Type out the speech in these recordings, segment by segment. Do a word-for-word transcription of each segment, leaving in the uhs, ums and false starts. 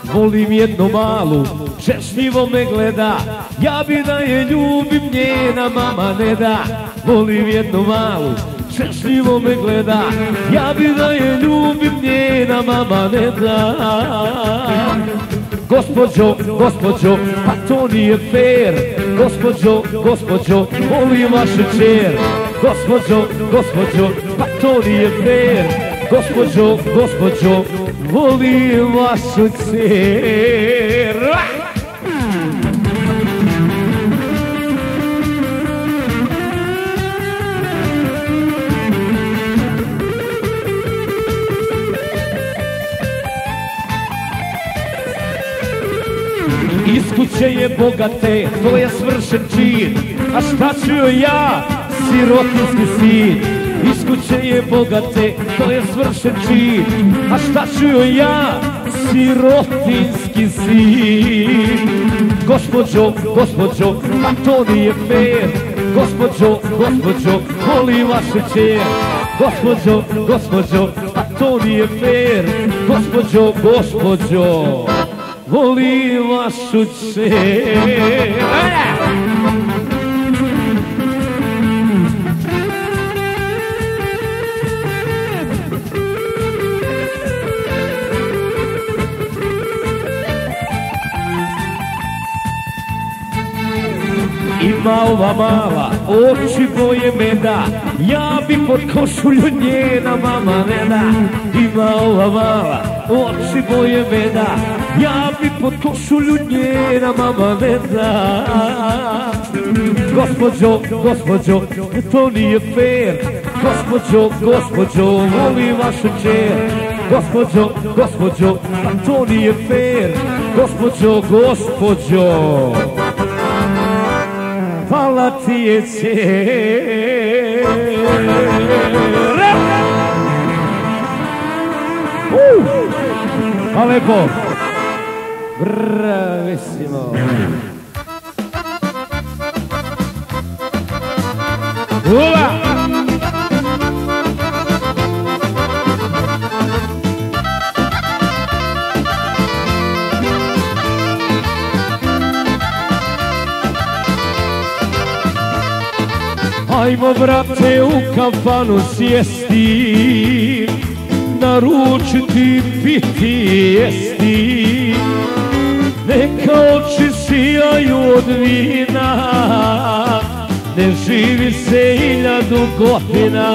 volim jednu malu, češljivo me gleda, ja bi da je ljubim, njena mama ne da. Volim jednu malu, češljivo me gleda, ja bi da je ljubim, njena mama ne da. Gospođo, gospođo, pa to nije fair. Gospođo, gospođo, volim vašu čer. Gospođo, gospođo, pa to nije fair. Gospođo, gospođo, volim vašu čer. Iz kuće je bogate, to je svršen čin, a šta ću joj ja, sirotinski sin? Iz kuće je bogate, to je svršen čin, a šta ću joj ja, sirotinski sin? Gospođo, gospođo, pa to nije fair. Gospođo, gospođo, volim vašu čer. Gospođo, gospođo, pa to nije fair. Gospođo, gospođo, volim vašu čer. Ima ova mala, oči boje meda, ja bi pod košulju, njena mama ne da. Ima ova mala, oči boje meda, ja bi pod košulju, njena mama ne da. Gospođo, gospođo, to nije fair. Gospođo, gospođo, volim vašu čer. Gospođo, gospođo, to nije fair. Gospođo, gospođo, pala ti je čer. Uh, pa lepo. Bravissimo. Ula! Ajmo, brate, u kafanu sjesti, naručiti, piti, jesti. Neka oči sijaju od vina, ne živi se hiljadu godina.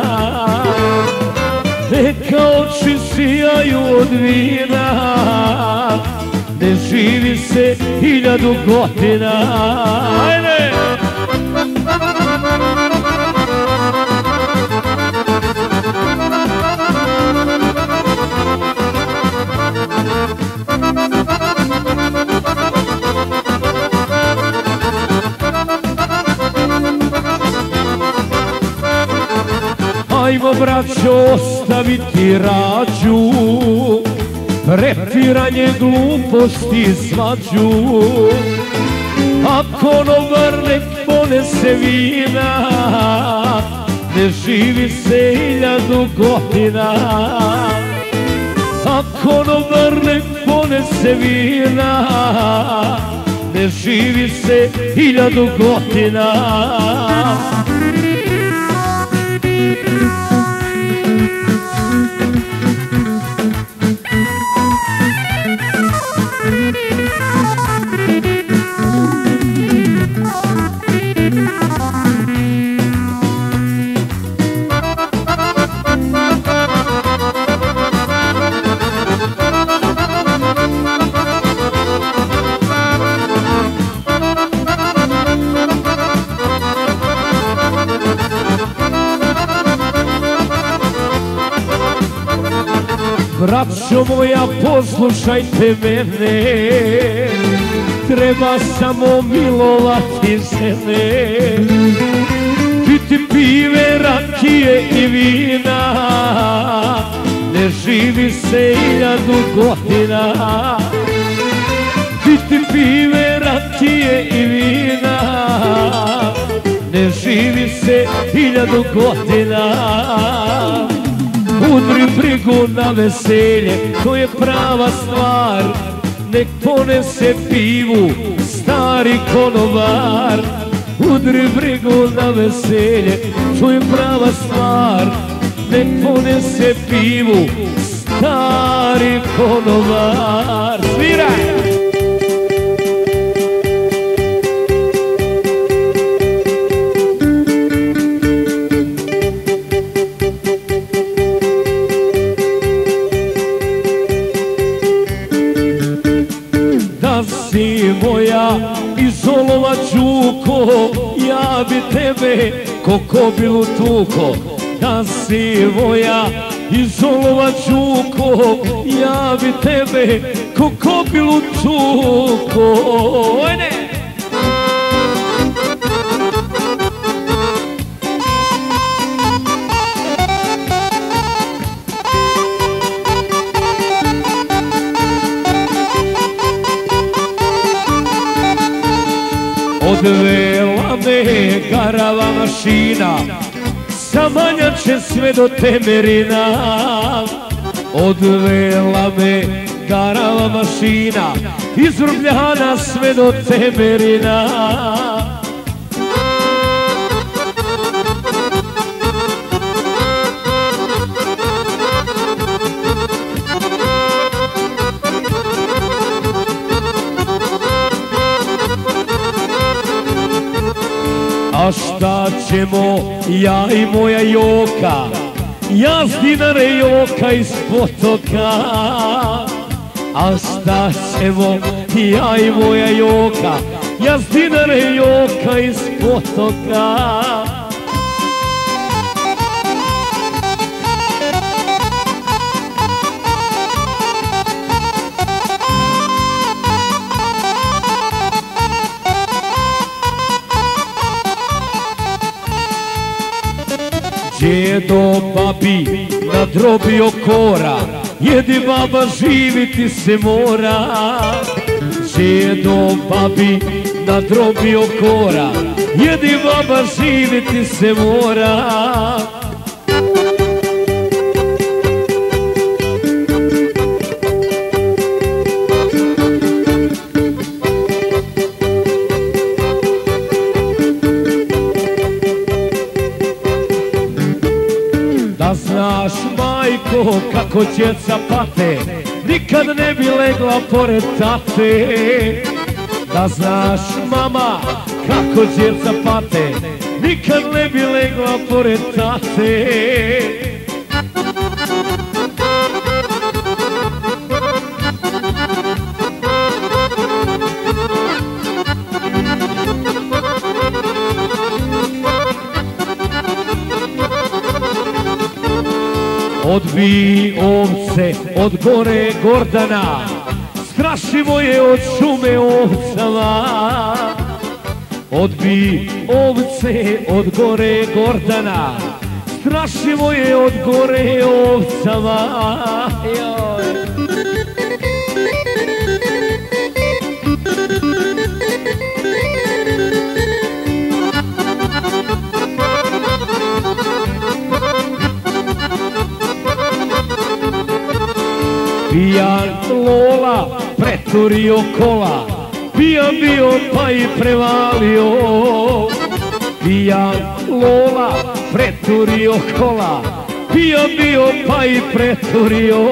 Neka oči sijaju od vina, ne živi se hiljadu godina. Ajde! Ajmo, braćo, ostaviti rađu, prepiranje, gluposti, svađu. Ako novar nek ponese vina, ne živi se hiljadu godina. Ako novar nek ponese vina, ne živi se hiljadu godina. Braćo moja, poslušajte mene, treba samo milovati žene. Piti pive, rakije i vina, ne živi se hiljadu godina. Piti pive, rakije i vina, ne živi se hiljadu godina. Udri brigu na veselje, to je prava stvar. nek ponese pivu stari konobar. Udri brigu na veselje, to je prava stvar. Nek ponese pivu stari konobar. Sviraj! Da si moja izolova čuko, ja bi tebe ko kobilu tuko. Da si moja izolova čuko, ja bi tebe ko kobilu tuko. Ojde! Odvela me garava mašina, sa Manjače sve do Temerina. Odvela me garava mašina, iz Vrbljana sve do Temerina. A šta ćemo ja i moja Joka, ja s Dinare Joka iz Potoka. A šta ćemo ja i moja Joka, ja s Dinare Joka iz Potoka. Djedo babi nadrobio kora, jedi baba živiti se mora. Djedo babi nadrobio kora, jedi baba živiti se mora. Da znaš, majko, kako djeca pate, nikad ne bi legla pored tate. Da znaš, mama, kako djeca pate, nikad ne bi legla pored tate. Odbi ovce od gore Gordana, strašimo je od šume ovcama. Odbi ovce od gore Gordana, strašimo je od gore ovcama. Pijan Lola preturio kola, pijan bio pa i prevalio. Pijan Lola preturio kola, pijan bio pa i preturio.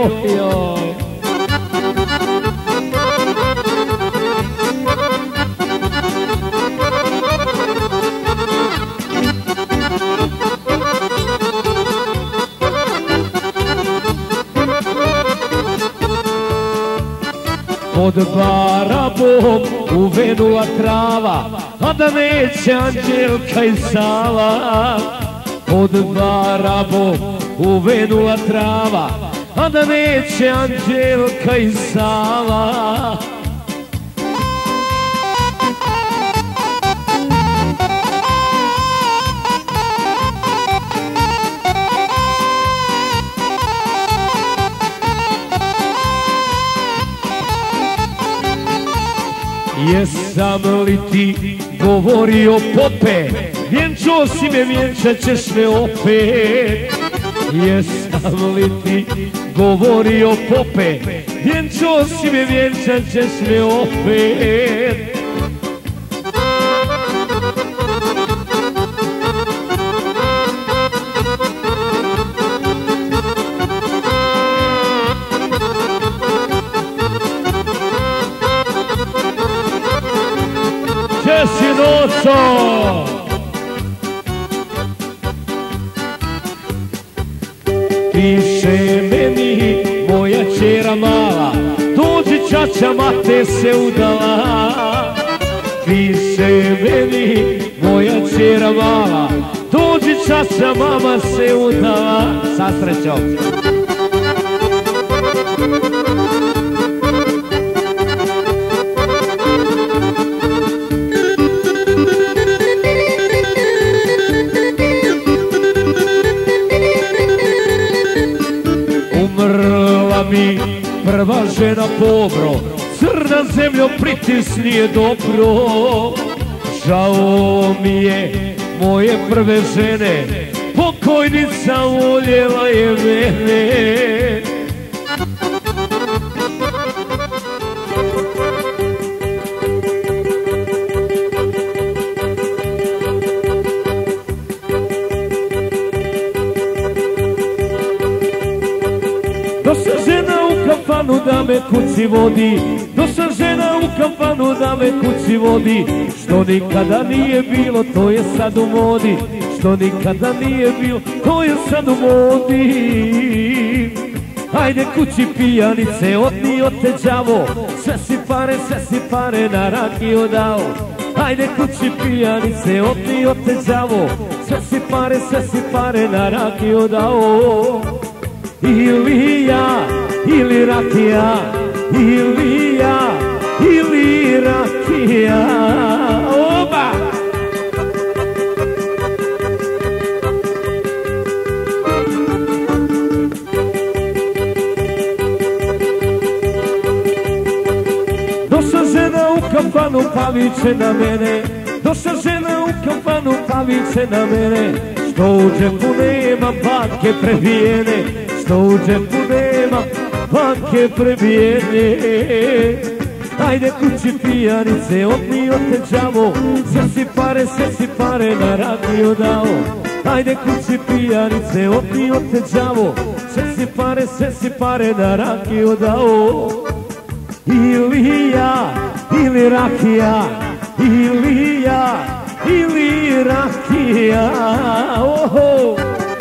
Pod barabom uvenula trava, a da neće Anđelka i Sava. Pod barabom uvenula trava, a da neće Anđelka i Sava. Jesam li ti govorio pope, vjenčo si me, vjenčat ćeš me opet. Jesam li ti govorio pope, vjenčo si me, vjenčat ćeš me opet. Gdje si noćo? Piše meni moja čera mala, dođi čača, mate se udala. Piše meni moja čera mala, dođi čača, mama se udala. Sa srećom. Umrla mi prva žena pobro, crna zemljo pritisni je dobro. Žao mi je moje prve žene, pokojnica voljela je mene. Došla žena u kafanu da me kući vodi, došla žena u kafanu da me kući vodi. Što nikada nije bilo, to je sad u modi. Što nikada nije bilo, to je sad u modi. Ajde kući pijanice, otni od te đavo, sve si pare, sve si pare na rakiju dao. Ajde kući pijanice, otni od te đavo, sve si pare, sve si pare na rakiju dao. Ili ja, ili rakija, ili ja, ili rakija. Oba! Došla žena u kafanu pa viče na mene, došla žena u kafanu pa viče na mene. Što u džepu nema banke prebijene, što u džepu nema banke prebijene. Ajde kući pijanice, otni od te đavo, sve si pare, sve si pare na rakiju dao. Ajde kući pijanice, otni od te đavo, sve si pare, sve si pare na rakiju dao. Ili ja, ili rakija, ili ja, ili rakija. Oho!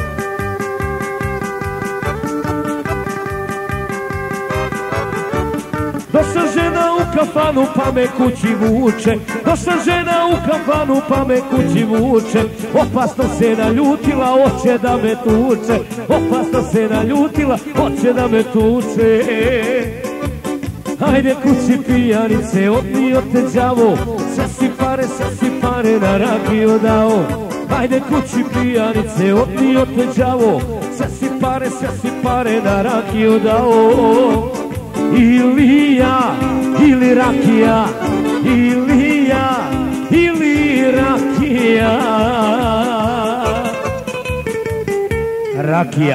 Došla žena u kafanu pa me kući vuče, došla žena u kafanu pa me kući vuče. Opasno se naljutila, hoće da me tuče, opasno se naljutila, hoće da me tuče. Ajde kući pijanice, otni od te đavo, sve si pare, sve si pare na rakiju dao. Ajde kući pijanice, otni od te đavo, sve si pare, sve si pare na rakiju dao. Ili ja, ili rakija, ili ja, ili rakija. Rakija.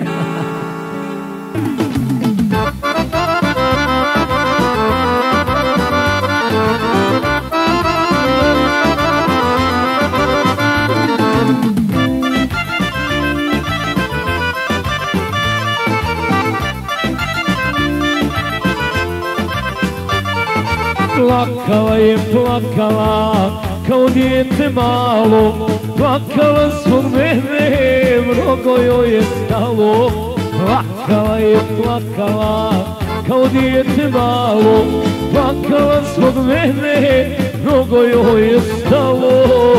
Plakala je, plakala, kao dijete malo, plakala zbog mene, mnogo joj je stalo. Plakala je, plakala, kao dijete malo, plakala zbog mene, mnogo joj je stalo.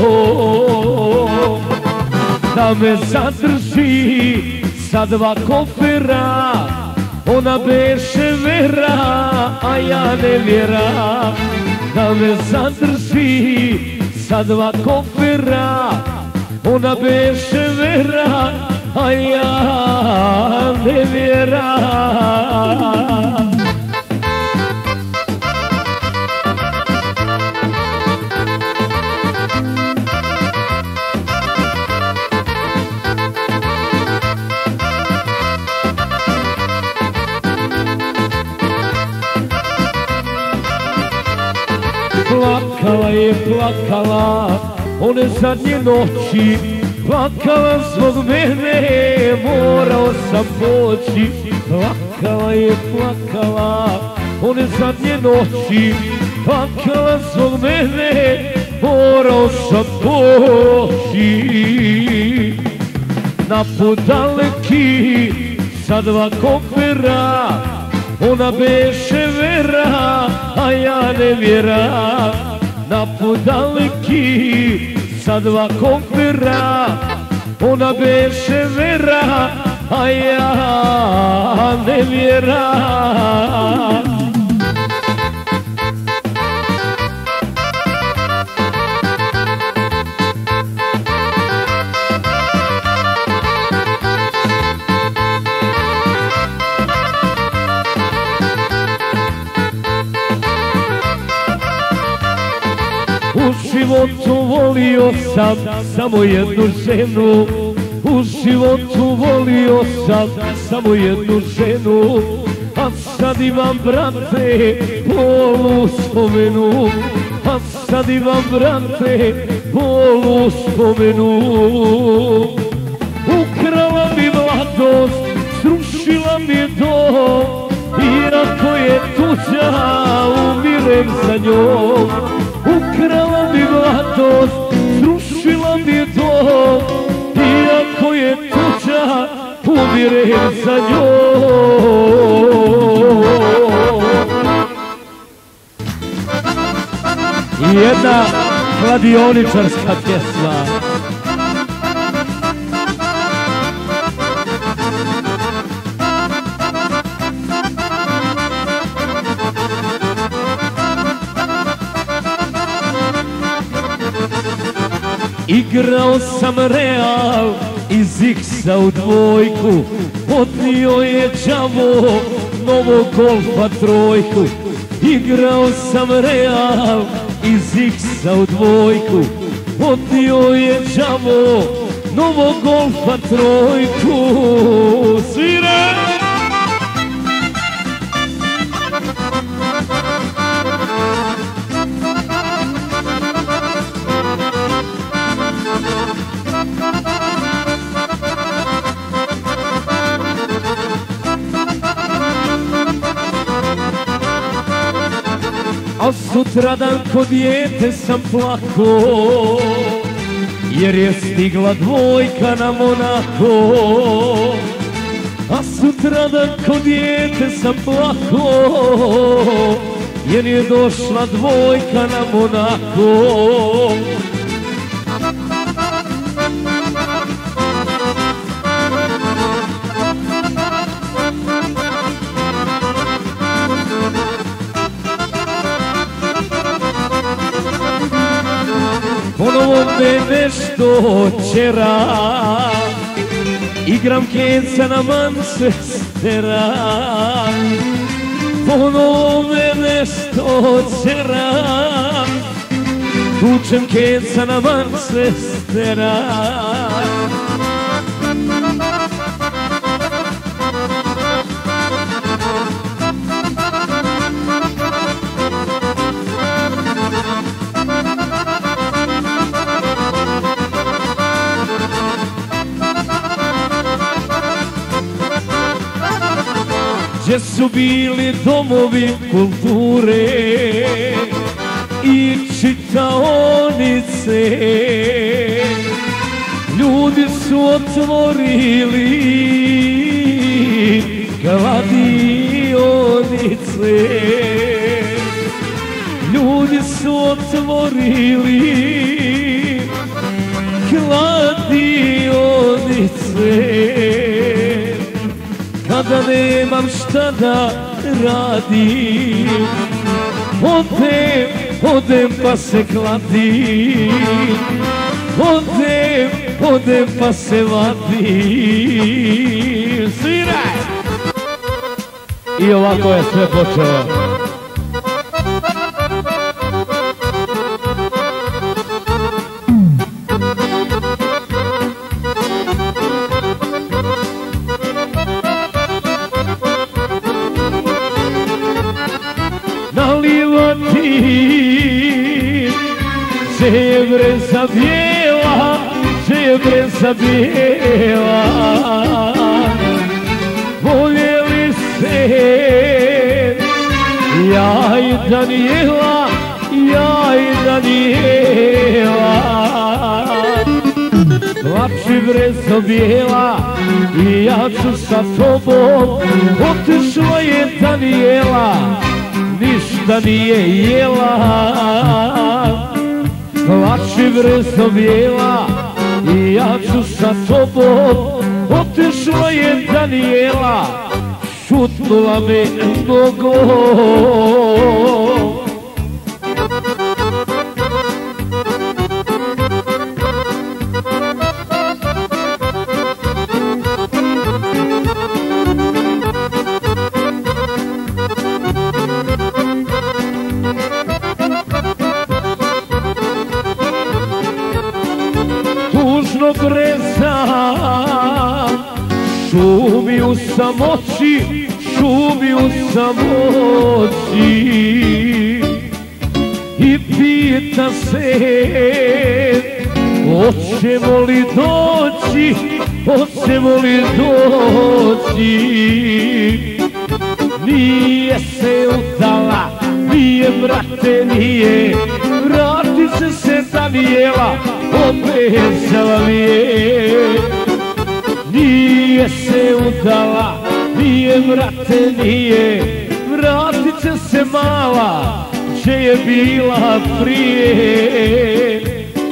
Da me zadrži sa dva kofera, ona beše vera, a ja ne vjera. Da me zadrži sa dva kofera, ona beše vera, a ja ne vjera. plakala je, plakala one zadnje noći, plakala zbog mene, morao sam poći. Plakala je, plakala one zadnje noći, plakala zbog mene, morao sam poći. Na put daleki sa dva kopera, ona beše vera, a ja nevjera. Na put daleki sa dva kopera, ona beše vera, a ja nevjera. U životu volio sam samo jednu ženu, u životu volio sam samo jednu ženu, a sad imam, brate, bolu spomenu, a sad imam, brate, bolu spomenu. Ukrala mi mladost, srušila mi dom, iako je tuđa, umirem za njom. Ukrala mi mladost, srušila mi dom, iako je tuđa, umirem za njom. I jedna kladioničarska pjesma. Igrao sam Real iz X-a u dvojku, odnio je đavo novog Golfa trojku. Igrao sam Real iz X-a u dvojku, odnio je đavo novog Golfa trojku. Svira! A sutradan ko dijete sam plako, jer je stigla dvojka na Monako. A sutradan ko dijete sam plako, jer je došla dvojka na Monako. Ponovo me nešto čera, igram kenca na Manchestera. Ponovo me nešto čera, tučem kenca na Manchestera. Gdje su bili domovi kulture i čitaonice, ljudi su otvorili kladionice. Ljudi su otvorili kladionice. Kada nemam šta da radim, odem, odem pa se kladim. Odem, odem pa se vadim. Sviraj! I ovako je sve počelo. Nalivati breza bijela, gdje je breza bijela. Voljeli se ja i Danijela, ja i Danijela. Plači brezo bijela i ja ću sa tobom. Otišla je Danijela, ništa nije jela. Plači brezo bijela i ja ću sa tobom. Otišla je Danijela, šutnula me mnogo. Tužno breza, šumi u samoći, šumi u samoći. I pita se, hoćemo li doći, hoćemo li doći. Nije se udala, nije brate, nije, vratit će se Danijela, obećala mi je. Nije se udala, nije brate, nije, vratit će se mala, gdje je bila prije.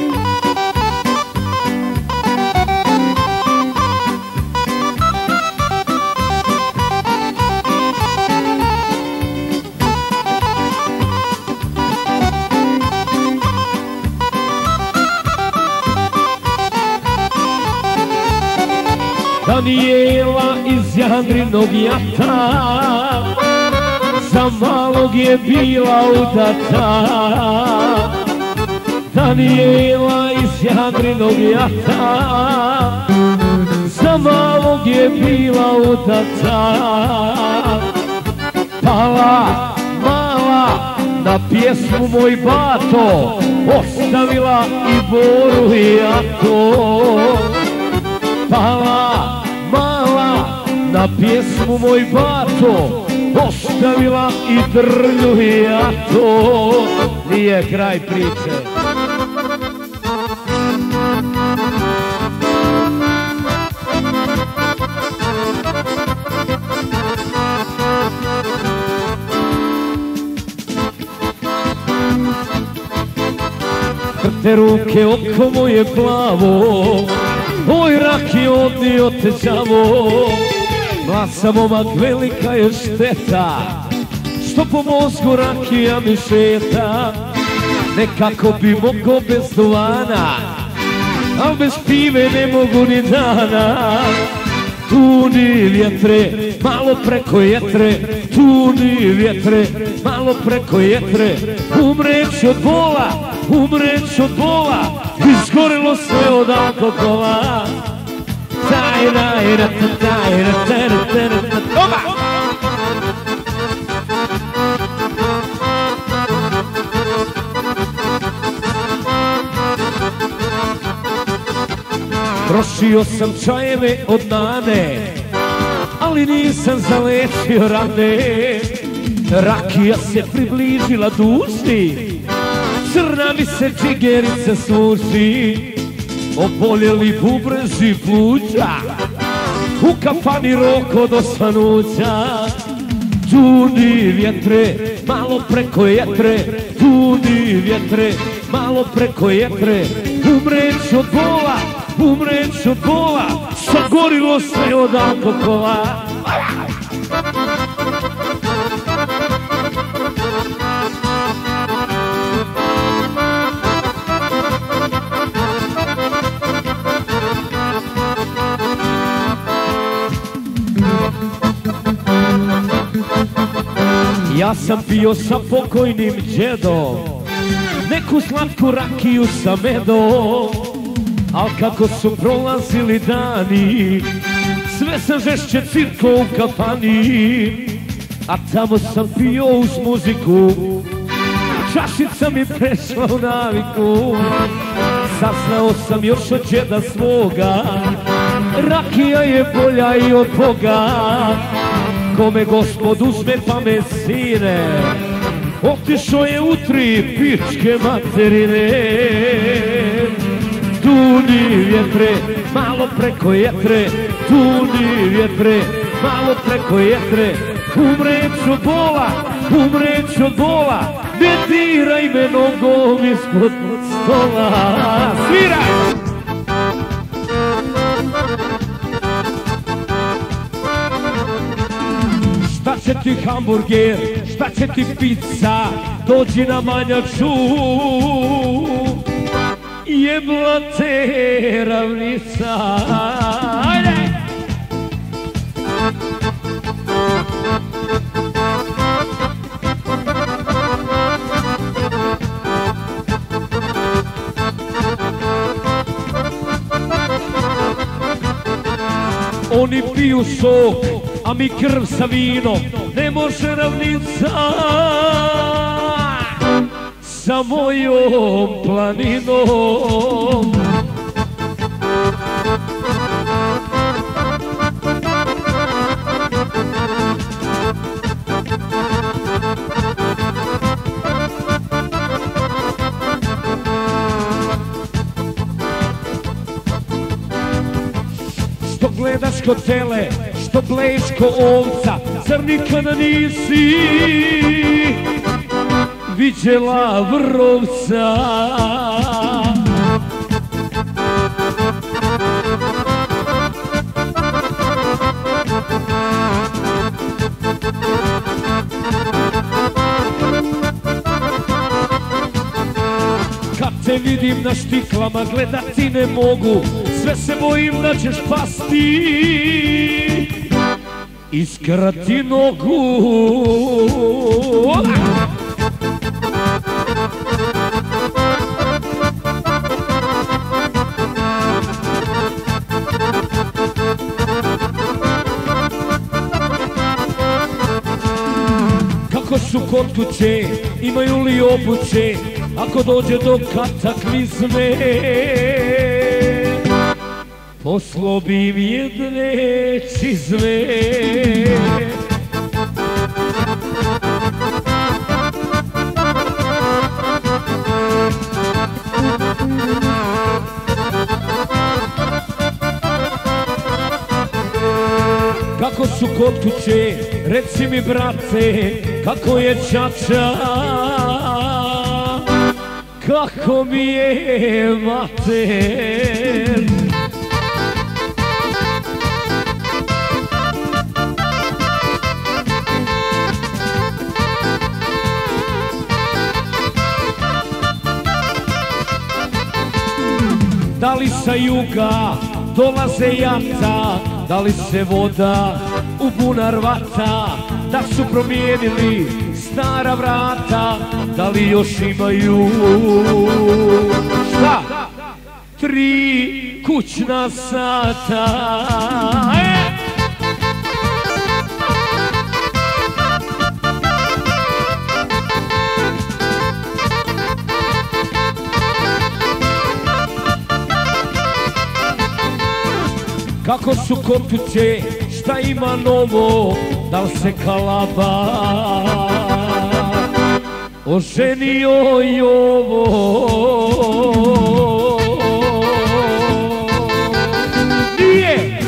Danijela iz Jandrinog jata, za malog je bila udata. Danijela iz Jandrinog jata, za malog je bila udata. Pala mala na pjesmu Moj bato, ostavila i Boru i jato. Pala mala na pjesmu Moj bato, ostavila i Drlju i jato. Nije kraj priče. Krte ruke oko moje plavo, oj raki odnio te đavo. Mlad sam momak, velika je šteta što po mozgu rakija mi šeta. Nekako bi mogo bez duvana, al bez pive ne mogu ni dana. Tuni vjetre, malo preko jetre, tuni vjetre, malo preko jetre. Umreću od bola, umreću od bola, izgorilo sve od alkohola. Tajna, tajna, tajna, tajna, tajna, tajna. Trošio sam čajeve od nane, ali nisam zalečio rane. Rakija se približila duši, crna mi se džigerica služi. Oboljeli bubreži pluća, u kafani roko do svanuća. Tuni vjetre, malo preko jetre, tuni vjetre, malo preko jetre. Umreću od bola, umreću od bola, sagorilo sve od alkohola. Ja sam pio sa pokojnim džedom neku slatku rakiju sa medom, al kako su prolazili dani sve sam žešće cirko u kafani. A tamo sam pio uz muziku, čašica mi prešla u naviku. Saznao sam još od džeda svoga, rakija je bolja i od Boga. Kome Gospod uzme pa me sine, otišao je u tri pičke materine. Tuni vjetre, malo preko jetre, tuni vjetre, malo preko jetre. Umreću od bola, umreću od bola, ne diraj me nogom ispod stola. Sviraj! Šta će ti hamburger, šta će ti pizza, dođi na manjaču. Jebla te ravnica. Ajde! Oni piju sok, a mi krv sa vinom. Ne može ravnica sa mojom planinom. Što gledaš ko tele, što bleješ ko ovca, zar nikada nisi viđela vrovca? Kad te vidim na štiklama, gledati ne mogu, sve se bojim da ćeš pasti i skrati nogu. Kako su kod kuće, imaju li obuće, ako dođe do kataklizme poslobim jedne čizme. Kako su kod kuće, reci mi brate, kako je čača, kako mi je mater. Da li sa juga dolaze jata, da li se voda u bunar vata, da su promijenili stara vrata, da li još imaju šta? Tri kućna sata. E! Kako su kod kuće, šta ima novo, da li se Kalaba oženio Jovo? Nije!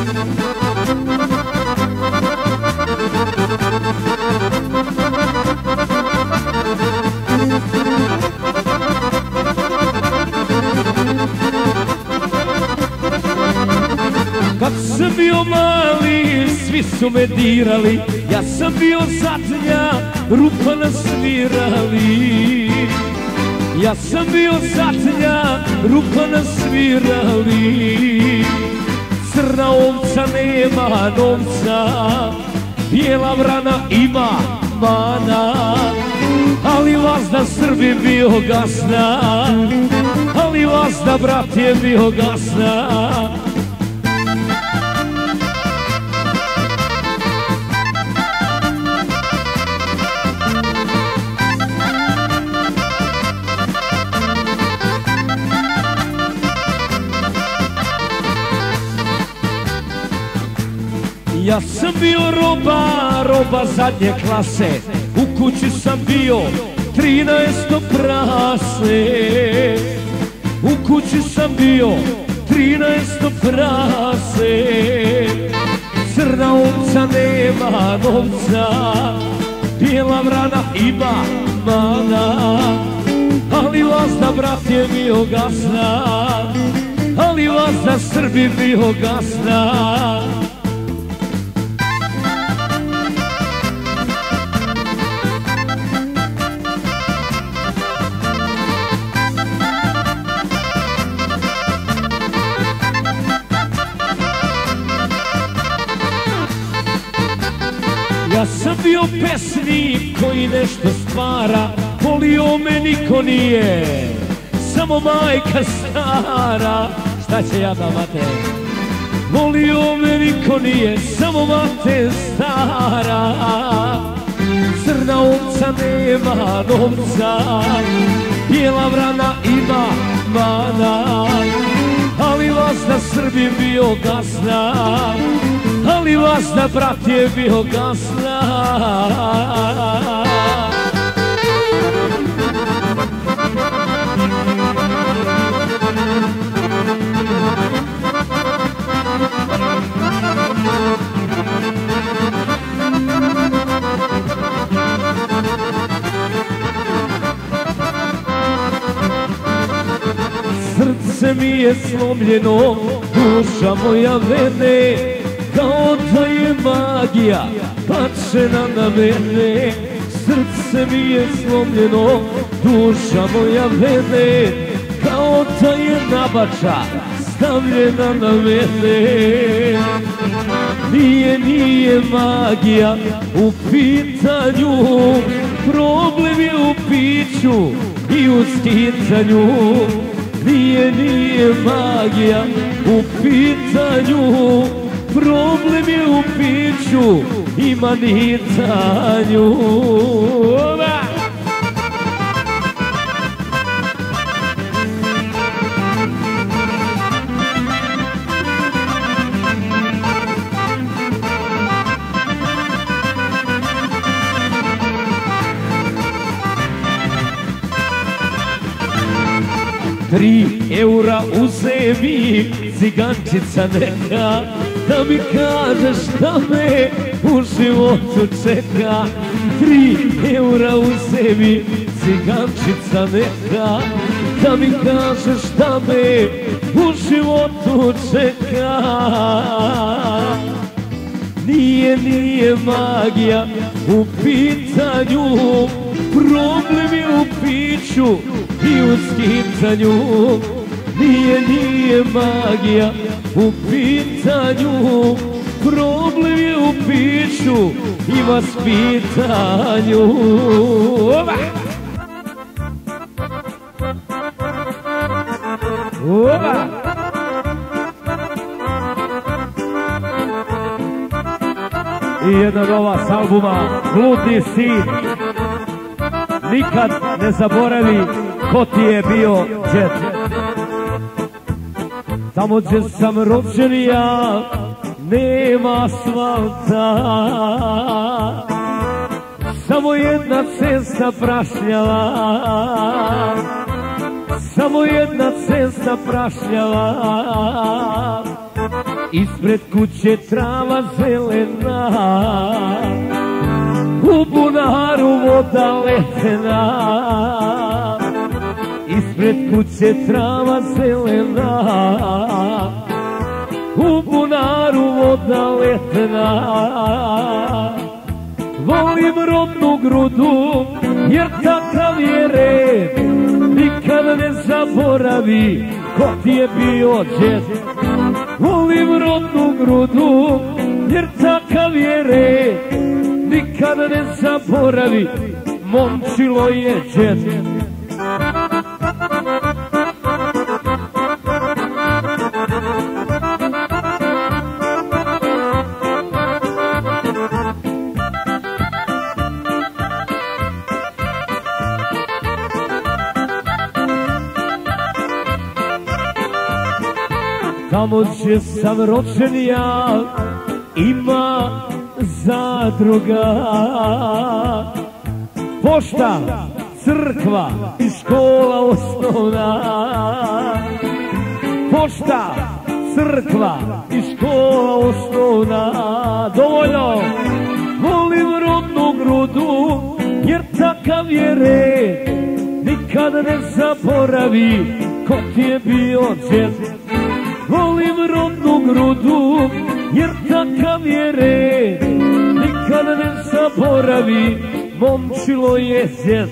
Kad sam bio mali, svi su me dirali, ja sam bio zadnja rupa na svirali. Ja sam bio zadnja rupa na svirali. Crna ovca nema novca, bijela vrana ima mana, ali vazda Srbi bio gasna, ali vazda brat je bio gasna. Ja sam bio roba, roba zadnje klase, u kući sam bio trinaesto prase. U kući sam bio trinaesto prase. Crna ovca nema novca, bijela vrana ima mana, ali vazda brat je bio gasna, ali vazda Srbi bio gasna. Ja sam bio pesnik koji nešto stvara, volio me niko nije, samo majka stara. Šta će ja da mate? Volio me niko nije, samo mate stara. Crna ovca nema novca, bijela vrana ima mana, ali vazda Srbi bio gasna, ali vazda brat je bio gasna. Srce mi je slomljeno, duša moja vene, kao da je magija bačena na mene. Srce mi je slomljeno, duša moja vene, kao da je nabača stavljena na mene. Nije, nije magija u pitanju, problem je u piću i u skicanju. Nije, nije magija u pitanju, problem je u piću i manitanju. Tri eura uzemi, cigančica neka, da mi kažeš šta me u životu čeka. Tri eura uzemi, cigančica neka, da mi kažeš šta me u životu čeka. Nije, nije magija u pitanju, problem je u piću i u skicanju. Nije, nije magija u pitanju, problem je u piću i vaspitanju. Oba! Oba! I jedna nova s albuma Bludni sin. Nikad ne zaboravi ko ti je bio džet. Tamo gdje sam rođen ja nema asfalta, samo jedna cesta prašljava, samo jedna cesta prašljava. Ispred kuće trava zelena, u bunaru voda letena. Ispred kuće trava zelena, u bunaru voda letena. Volim rodnu grudu, jer takav je red, nikad ne zaboravi ko ti je bio džet. Volim rodnu grudu, jer takav je red, nikad ne zaboravi, momčilo je džet. Tamo gdje sam rođen ja ima zadruga. Pošta, crkva i škola osnovna. Pošta, crkva i škola osnovna. Dovoljno. Volim rodnu grudu, jer takav je red. Nikad ne zaboravi ko ti je bio džed. Volim rodnu grudu, jer takav je red. Nikad ne zaboravi, momčilo je džed.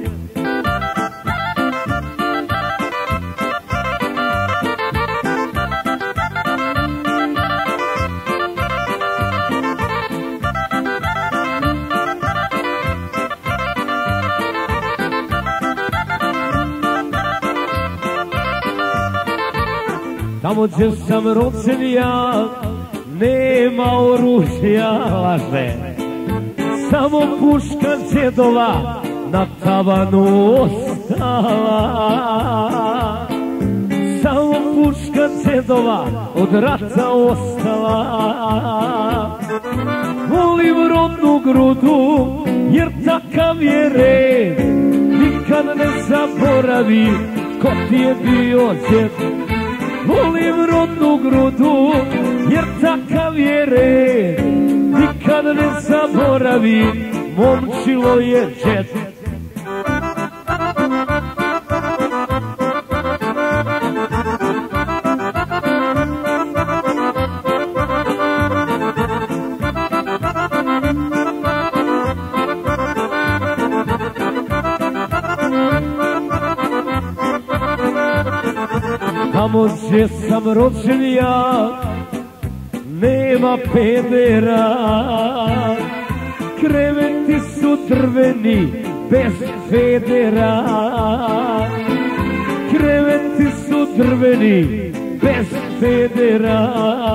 Tamo gdje sam rođen ja, nema oružja, laže. Samo puška djedova na tavanu ostala. Samo puška djedova od rata ostala. Volim rodnu grudu, jer takav je red. Nikad ne zaboravi ko ti je bio djed. Volim rodnu grudu, jer takav je red. Nikad ne zaboravi, momčilo je džed. Tamo gdje sam rođen ja, nema pedera. Kreveti su drveni, bez federa. Kreveti su drveni, bez federa.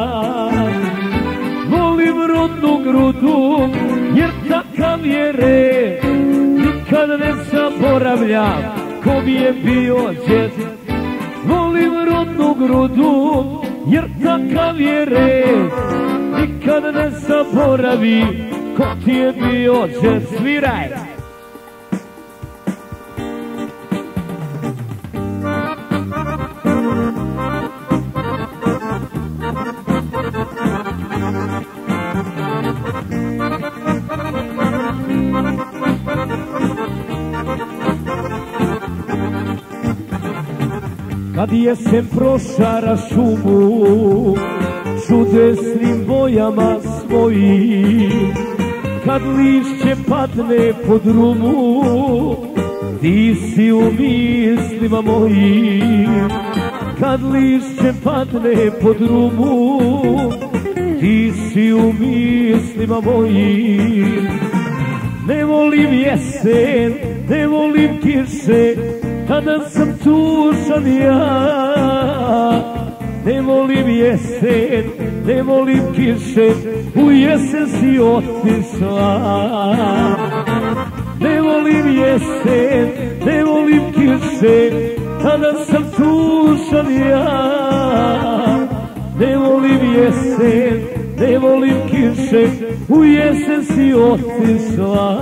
Volim rodnu grudu, jer takav je red. Nikad ne zaboravljam ko mi je bio djed. Volim rodnu grudu, jer takav je red. Nikad ne zaboravi ko ti je bio džed. Sviraj! Kad jesen prošara šumu čudesnim bojama svojim, kad lišće padne pod rumu, ti si u mislima mojim. Kad lišće padne pod rumu, ti si u mislima mojim. Ne volim jesen, ne volim kiše, kada sam tužan ja. Ne volim jesen, ne volim kiše, u jesen si otišla. Ne volim jesen, ne volim kiše, kada sam tužan ja. Ne volim jesen, ne volim kiše, u jesen si otišla.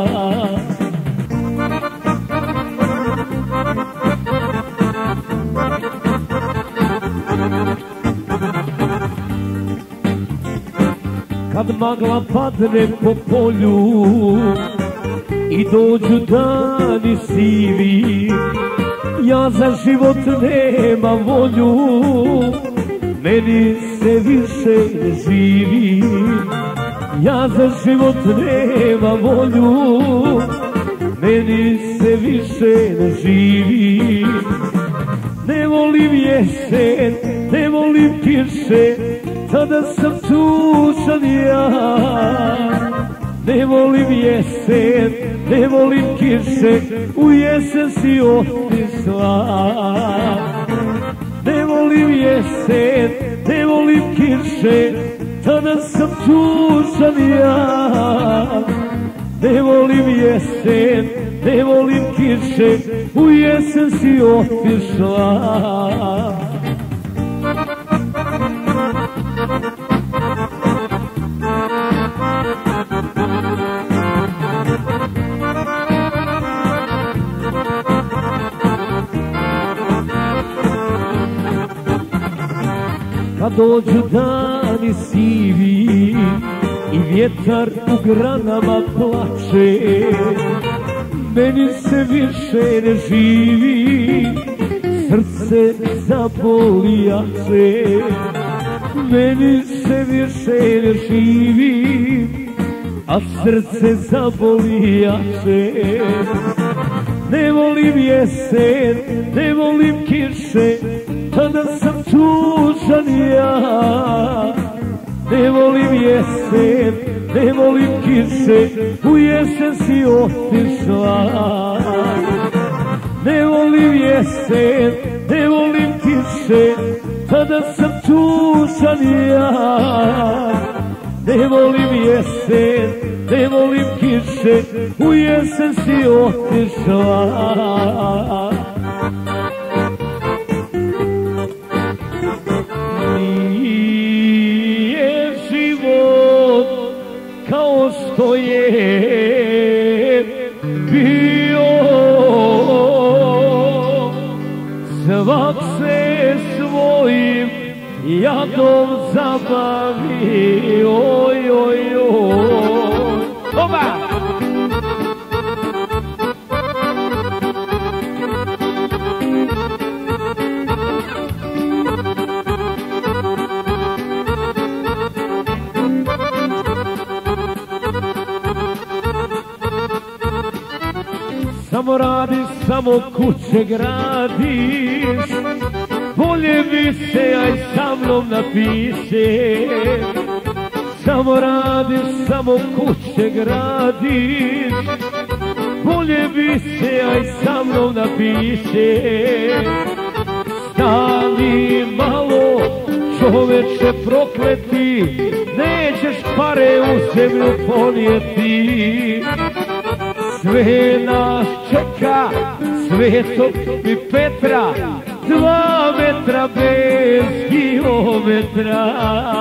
Kad magla padne po polju i dođu dani sivi, ja za život nemam volju, meni se više ne živi. Ja za život nemam volju, meni se više ne živi. Ne volim jesen, ne volim kiše, kada sam tužan ja. Ne volim jesen, ne volim kiše, u jesen si otišla. Ne volim jesen, ne volim kiše, kada sam tužan ja. Ne volim jesen, ne volim kiše, u jesen si otišla. kad dođu dani sivi i vjetar u granama plače, meni se više ne živi, srce zaboli jače. Meni se više ne živi, a srce zaboli jače. Ne volim jesen, ne volim kiše, tada sam tužan ja. Ne volim jesen, ne volim kiše, u jesen si otišla. Ne volim jesen, ne volim kiše, tada sam tužan ja. Ne volim jesen, ne volim kiše, u jesen si otišla. Nije život kao što je bio, svak se svojim jadom zabavi, oj, oj, oj. Oba! Samo radiš, samo kuće gradiš, bolje bi se aj sa mnom napiše. Samo radiš, samo kuće gradiš, bolje bi se aj sa mnom napiše. Stani malo, čoveče prokleti, nećeš pare u zemlju ponijeti. Sve nas čeka, Svetog i Petra, dva metra bez kilometra.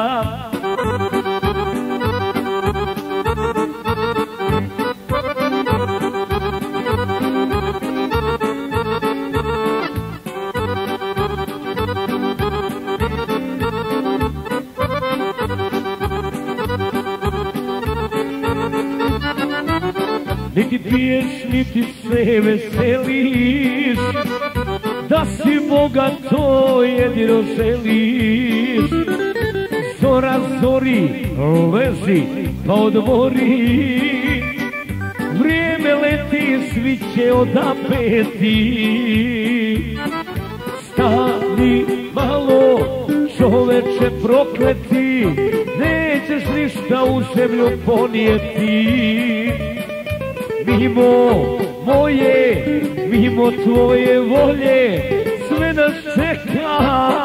Niti piješ, niti se veseliš, da si Boga to jedino želiš. Zora zori, lezi pa odmori, vrijeme leti, svi će odapeti. Stani malo, čoveče prokleti, nećeš ništa u zemlju ponijeti. Mimo moje, mimo tvoje volje, sve nas čeka.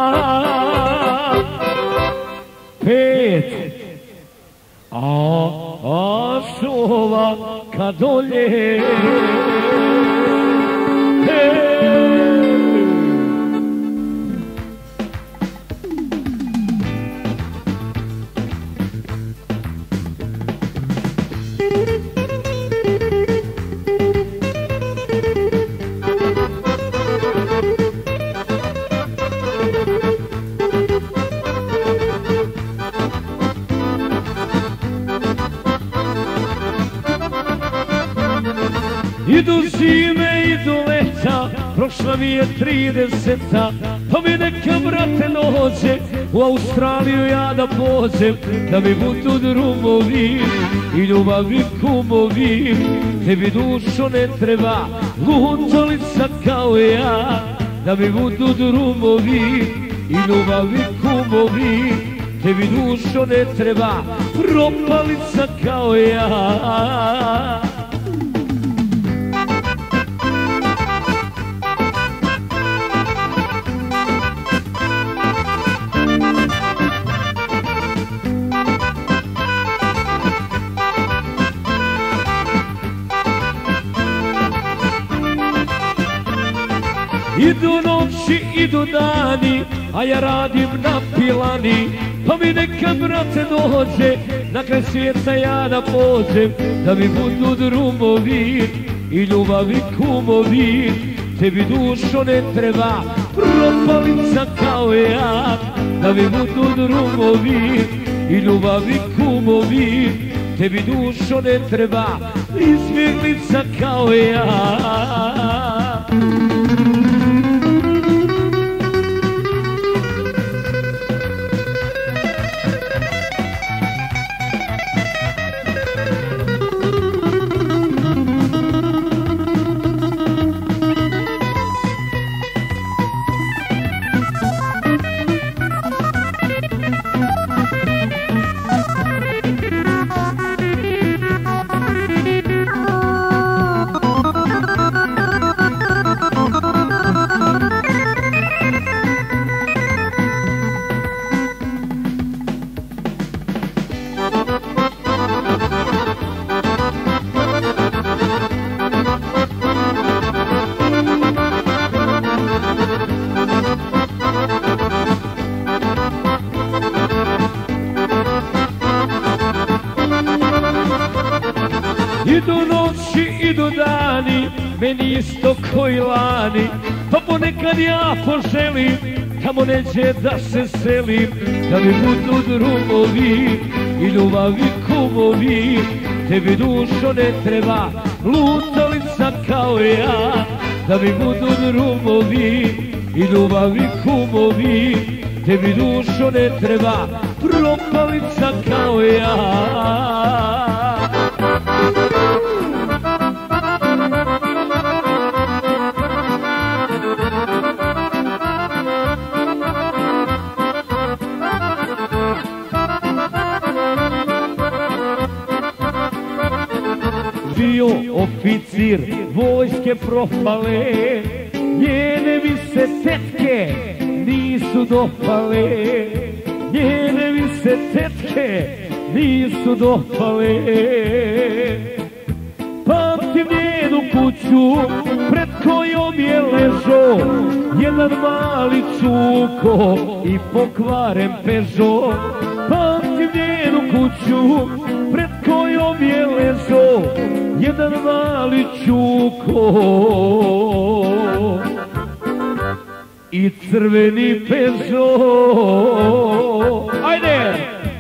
Pet, a, a šova ka dolje. Idu zime, idu leta, prošla mi je trideseta, pa mi neka brate noće, u Australiju ja da pođem, da mi budu drumovi i ljubavi kumovi. Tebi dušo ne treba lutolica kao ja, da mi budu drumovi i ljubavi kumovi. Tebi dušo ne treba propalica kao ja. Idu noći, idu dani, a ja radim na pilani, pa mi neka brate dođe, na kraj svijeta ja da pođem, da mi budu drumovi i ljubavi kumovi. Tebi dušo ne treba propalica kao ja, da mi budu drugovi i ljubavi kumovi. Tebi dušo ne treba izbjeglica kao ja. Idu noći, idu dani, meni isto koji lani, pa ponekad ja poželim tamo neđe da se selim, da mi budu drugovi i ljubavi kumovi. Tebi dušo ne treba lutalica kao ja, da mi budu drugovi i ljubavi kumovi. Tebi dušo ne treba propalica kao ja. Bio oficir vojske propale, njene mi se tetke nisu dopale, njene mi se tetke nisu dopale. Pamtim njenu kuću pred kojom je ležo jedan mali cuko i pokvaren Peugeot. Pamtim njenu kuću pred kojom je ležo jedan mali čuko i crveni Peugeot. Ajde!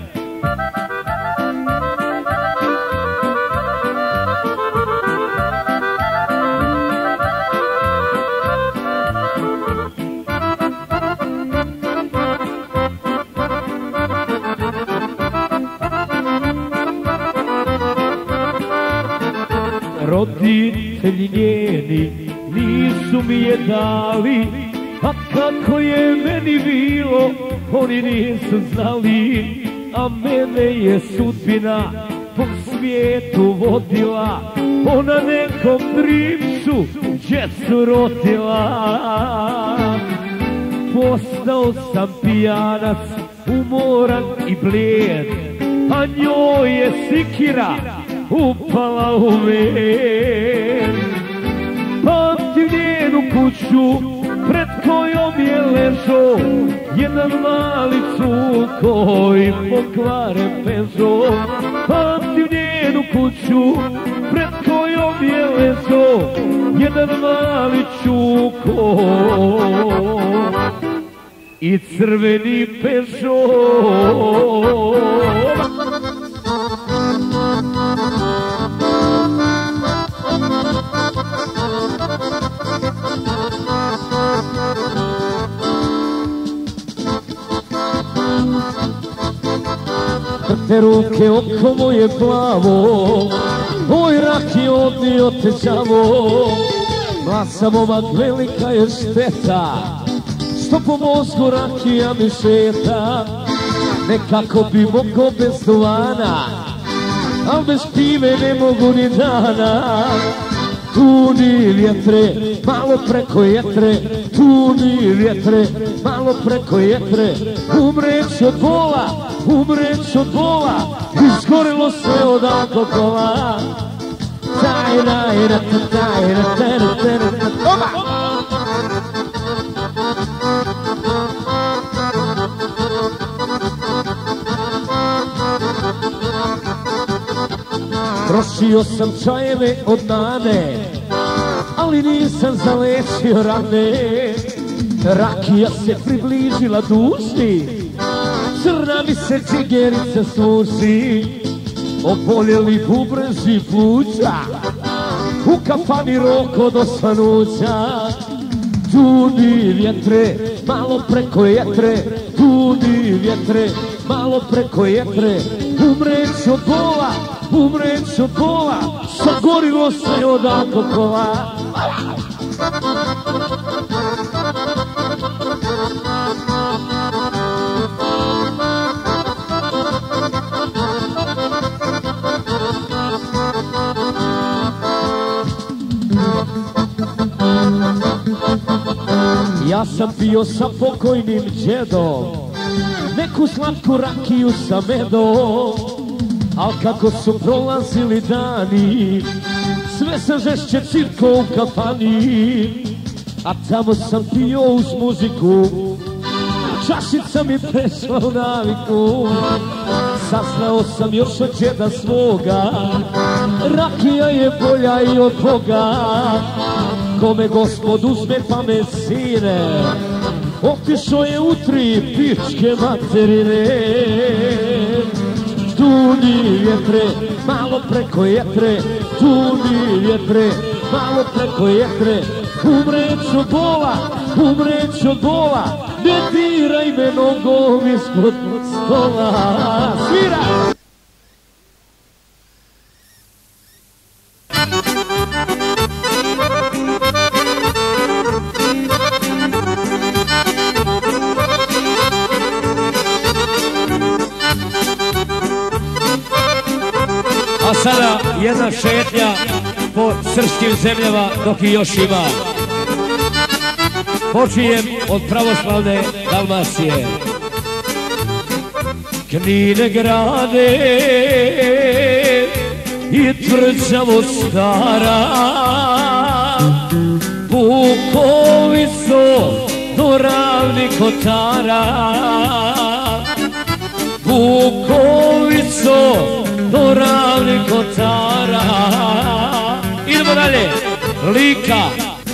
Roditelji njeni nisu mi je dali, a kako je meni bilo oni nisu znali. A mene je sudbina po svijetu vodila, ona nekom Drimsu djecu rodila. Postao sam pijanac, umoran i blijed, a njoj je sikira upala u ven. Pamtim njenu kuću pred kojom je ležo jedan mali cuko i pokvaren Peugeot. Pamtim njenu kuću pred kojom je ležo jedan mali čuko i crveni Peugeot. Te ruke oko moje plavo, oj rak je odnio te đavo. Mlasa momak velika je šteta, što po mozgu rakija mi šeta. Nekako bi mogo bez duvana, al bez pive ne mogu ni dana. Tu ni vjetre, malo preko jetre, tu ni vjetre, malo preko jetre. Umreću od bola, umreću od bola, izgorilo sve od alkohola. Tajna, tajna, tajna, tajna, tajna, tajna. Trošio sam čajeve od nane, ali nisam zalečio rane. Rakija se približila duši, crna mi se džigerica suši, oboljeli bubrezi pluća, u kafani roko do svanuća. Duni vjetre, malo preko jetre, duni vjetre, malo preko jetre, umreć od bola, umreć od bola, sagorilo se od alkohola. Ja sam pio sa pokojnim džedom neku slatku rakiju sa medom, al kako su prolazili dani sve sam žešće cirko u kafani, a tamo sam pio uz muziku, čašica mi prešla u naviku. Saznao sam još od džeda svoga, rakija je bolja i od Boga. Kome Gospod uzme pa me sine, otišao je u tri pičke materine. Duni vjetre, malo preko jetre, duni vjetre, malo preko jetre, umreć od bola, umreć od bola, ne diraj me nogom ispod stola. Svira! A sada jedna šetnja po srpskim zemljama dok i još ima. Počinjem od pravoslavne Dalmacije. Knine grade i tvrđavo stara, Bukovico do Ravnih Kotara, Bukovico do Ravnih Kotara. Idemo dalje, Lika.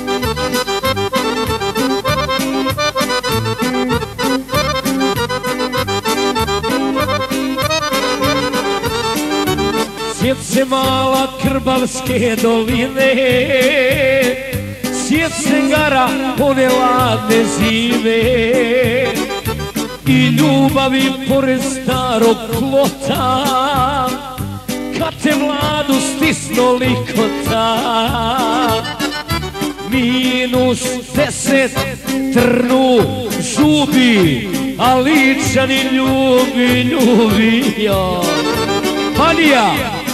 Sjet se mala Krbavske doline, sjet se gara one ladne zime i ljubavi pored starog plota, kad te Vladu stisno likota. Minus deset trnu žubi, a Ličani ljubi, ljubi. Panija!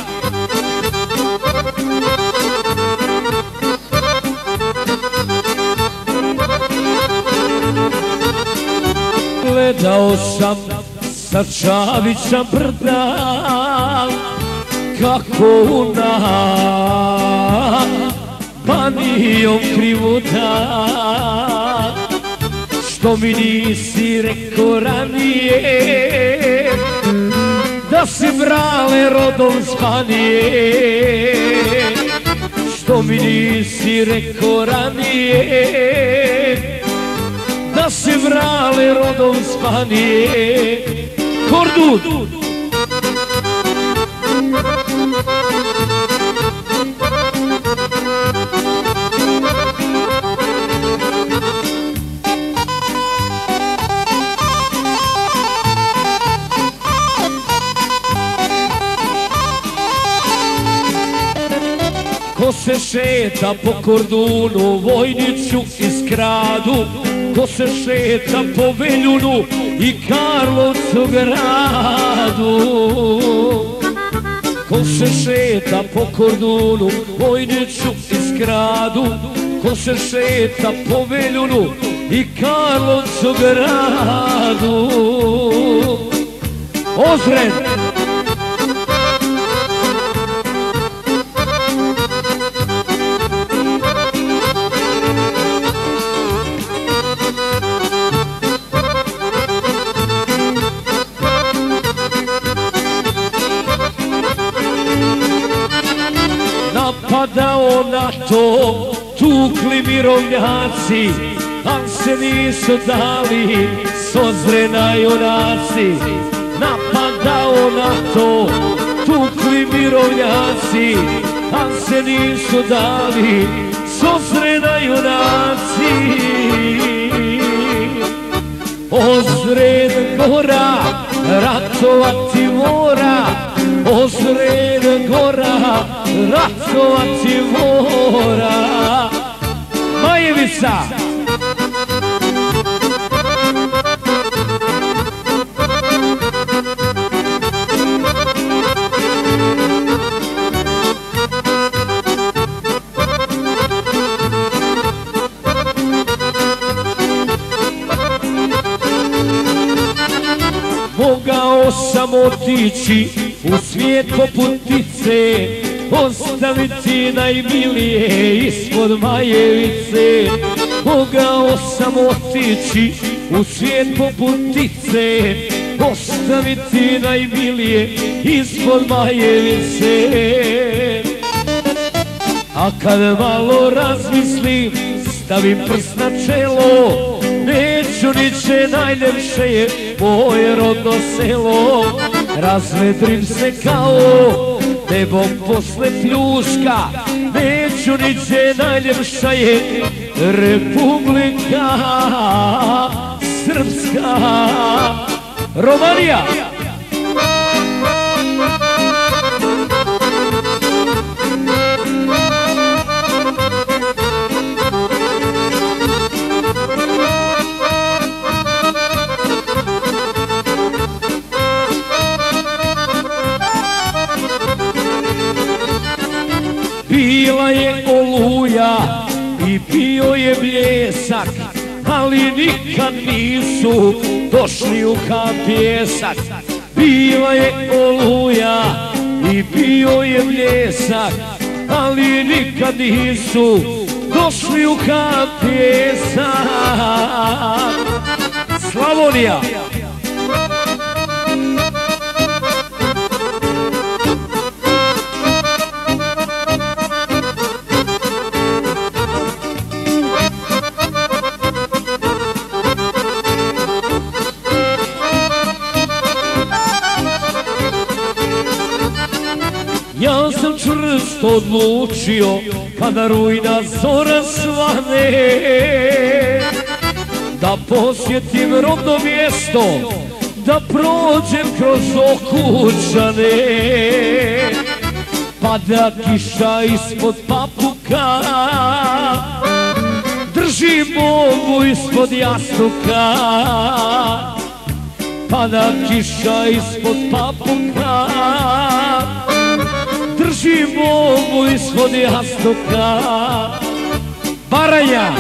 Gledao sam sa Čavića brda kako una Banijom krivuda. Što mi nisi rekao ranije da si brale rodom s Banije? Što mi nisi rekao ranije da si vrale rodom s Banije? Kordun! Ko se šeta po Kordunu, Vojniću i Skradu, ko se šeta po Veljunu i Karlovcu gradu. Ko se šeta po Kordunu, Vojniću i Skradu, ko se šeta po Veljunu i Karlovcu gradu. Ozren! Napadao na to, tukli mirovljaci, al se nisu dali Sozrena junaci, napadao na to, tukli mirovljaci, a se nisu dali. Sozrena junaci, Ozren gora, ratovati mora, Ozren gora, ratovati mora. Majevica! Mogao sam otići u svijet poput ptice, ostaviti najmilije ispod Majevice. Mogao sam otići u svijet poput ptice, ostaviti najmilije ispod Majevice. A kad malo razmislim, stavim prst na čelo, neću niće, najljepše je moje rodno selo. Razvedrim se kao nebom posle pljuška, neću niće, najljepša je Republika Srpska. Romanija! Bila je oluja i bio je bljesak, ali nikad nisu došli u kap pjesak. Bila je oluja i bio je bljesak, ali nikad nisu došli u kap pjesak. Slavonija! Ja sam čvrsto odlučio, kada rujna zora svane, da posjetim rodno mjesto, da prođem kroz Okučane. Pada kiša ispod papuka, držim Bogu ispod jastuka. Pada kiša ispod papuka, držim Bogu ispod jastuka. Baranja!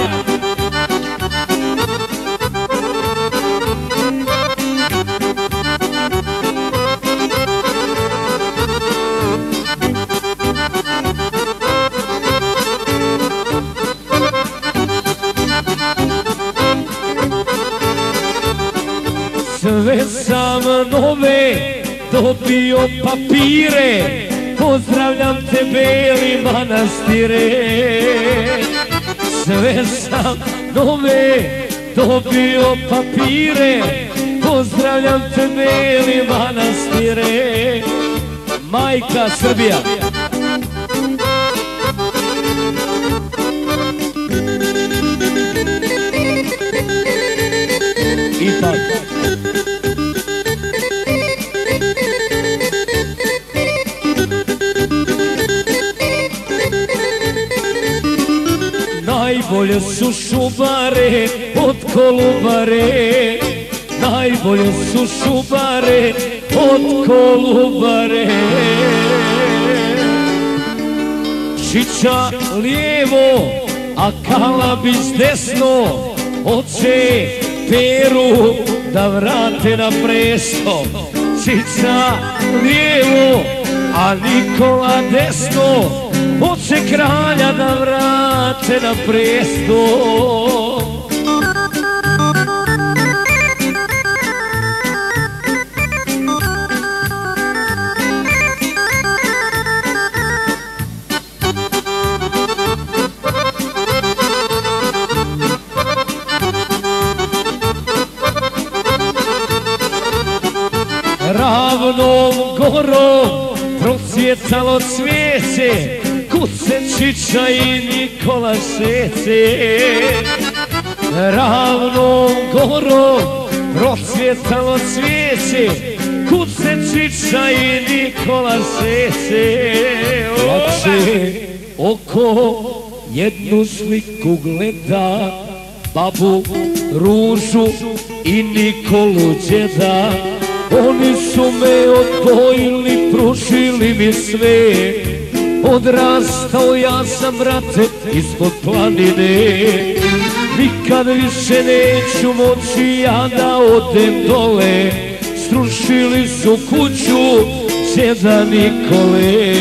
Sve sam nove dobio papire, pozdravljam te Beli Manastire. Sve sam nove dobio papire, pozdravljam te Beli Manastire. Majka Srbija! Ipak najbolje su šubare od Kolubare, najbolje su šubare od Kolubare. Čiča lijevo, a Kalabis desno, oče Peru da vrate na presto. Čiča lijevo, a Nikola desno, hoće kralja da vrate na presto. Gorom procvjetalo cvijeće, Kuce, Čiča i Nikola šeće. Ravnom Gorom procvjetalo cvijeće, Kuce, Čiča i Nikola šeće. Plače oko jednu sliku gleda, babu, Ružu i Nikolu djeda. Oni su me odgojili, pružili mi sve. Odrastao ja sam, brate, ispod planine. Nikad više neću moći ja da odem dole. Srušili su kuću djeda Nikole.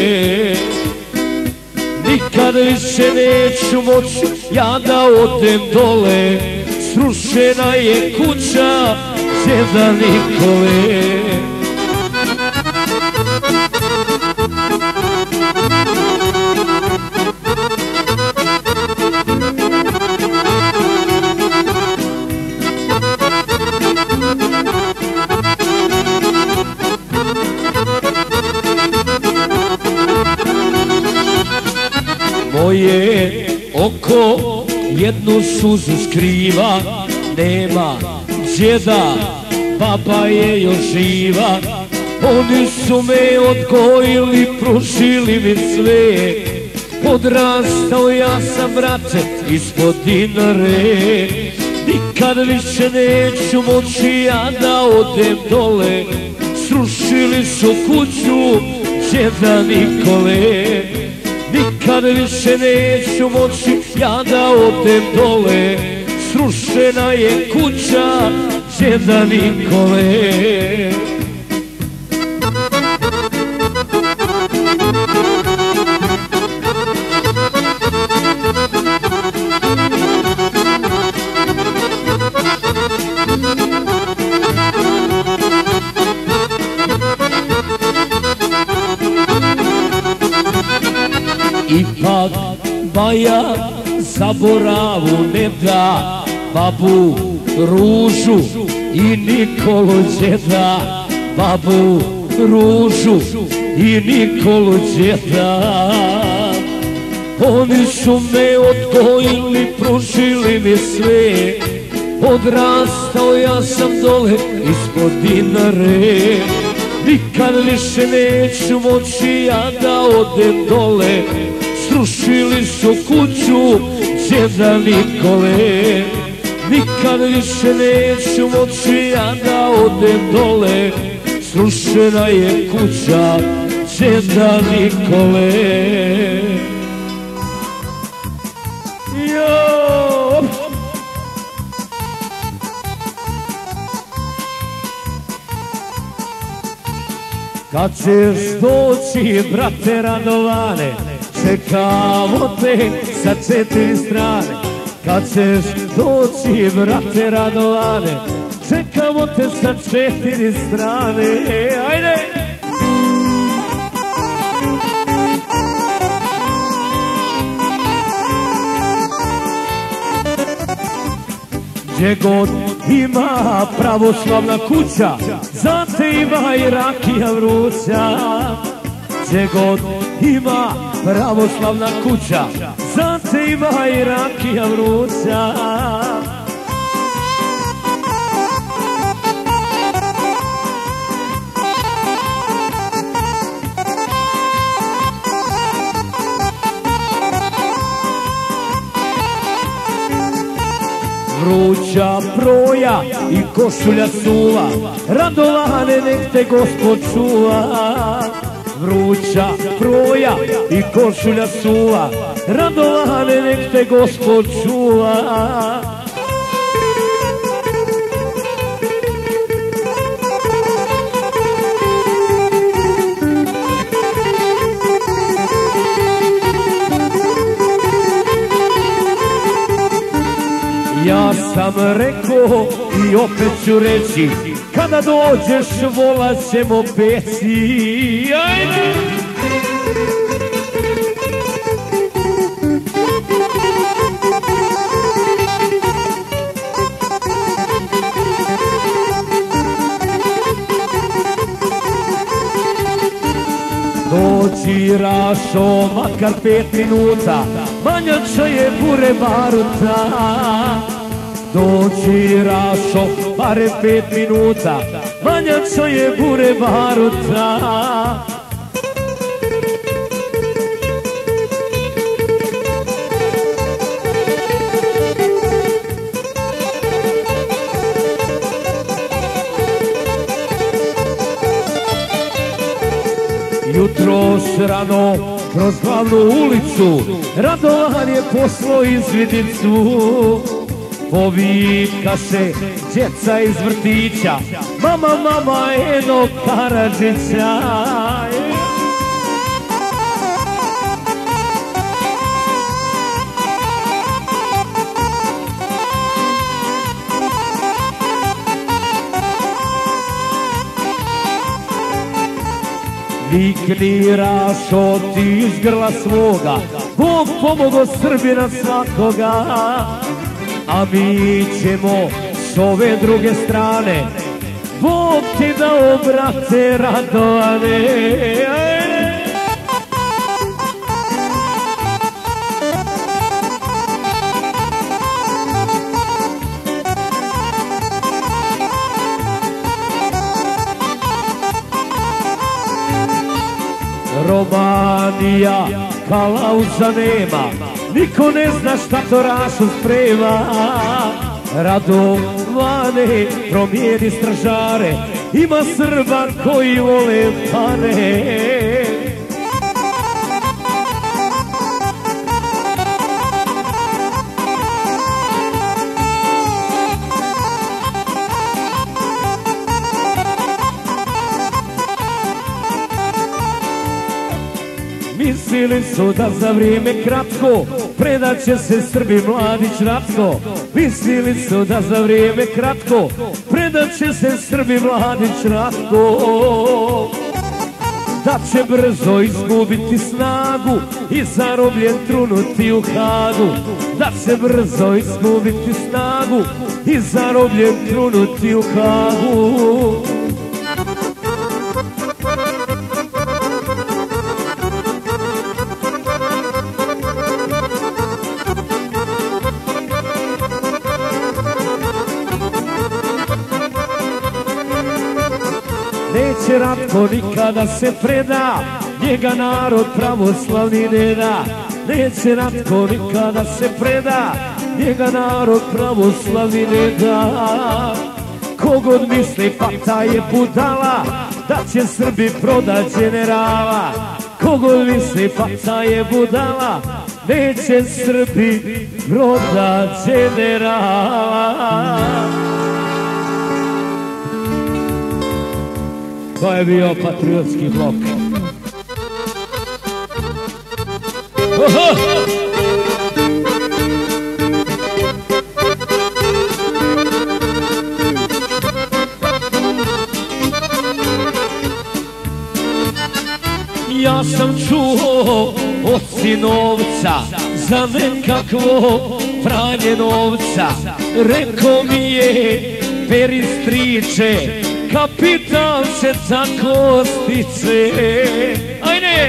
Nikad više neću moći ja da odem dole. Srušena je kuća djeda Nikole. Moje oko jednu suzu skriva, nema djeda, baba je još živa. Oni su me odgojili, pružili mi sve. Odrastao ja sam, brate, ispod Dinare. Nikad više neću moći ja da odem dole. Srušili su kuću djeda Nikole. Nikad više neću moći ja da odem dole. Srušena je kuća djeda Nikole. Ipak Baja zaboravu ne da, babu, Ružu i Nikolu djeda. Babu, Ružu i Nikolu djeda. Oni su me odgojili, pružili mi sve. Odrastao ja sam dole ispod Dinare. Nikad više neću moći ja da odem dole. Srušili su kuću djeda Nikole. Nikad više neću moći ja da odem dole. Srušena je kuća djeda Nikole. Jo! Kad ćeš doći, brate Radovane, čekamo te sa četiri strane. Kad ćeš doći, brate Radovane, čekamo te sa četiri strane. Ajde! Gdje god ima pravoslavna kuća, za te ima i rakija vruća. Gdje god ima pravoslavna kuća, za te ima i rakija vruća. Vruća proja i košulja suva, Radovane nek te Gospod čuva. Vruća proja i košulja suva, Radovane nek te Gospod čuva. Ja sam rekao i opet ću reći, kada dođeš vola ćemo peci. Ajde! Rašo, makar pet minuta, manjača je bure baruta. Dođi Rašo, bare pet minuta, manjača je bure baruta. Jutros rano kroz glavnu ulicu Radovan je poslao izvidicu. Povika se djeca iz vrtića, mama, mama, Eno Karadžića. Vikni Rašo ti iz grla svoga, Bog pomogo Srbina svakoga. A mi ćemo s ove druge strane, Bog ti dao brate Radovane. Romanija kalauza nema, niko ne zna šta to Rašo sprema. Radovane, promijeni stražare, ima Srba koji vole pare. Mislili su da za vrijeme kratko predat će se Srbi Mladić Ratko. Mislili su da za vrijeme kratko predat će se Srbi Mladić Ratko. Da će brzo izgubiti snagu i zarobljen trunuti u Hagu. Da će brzo izgubiti snagu i zarobljen trunuti u Hagu. Neće Ratko nikada se preda, njega narod pravoslavni ne da. Neće Ratko nikada se preda, njega narod pravoslavni ne da. Kogod misli pa taj je budala, da će Srbi prodat generala. Kogod misli pa taj je budala, neće Srbi prodat generala. To je bio patriotski blok. Oho! Ja sam čuo od sinovca za nekakvo pranje novca. Rekao mi je peristriče, kapital se tako stiče. Ajde!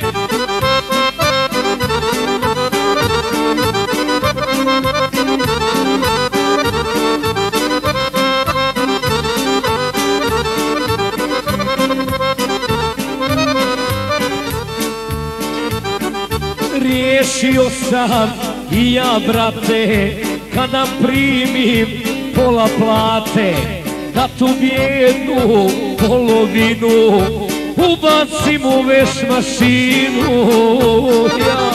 Riješio sam i ja, brate, kada primim pola plate, da tu bijednu polovinu ubacim u veš mašinu. Ja.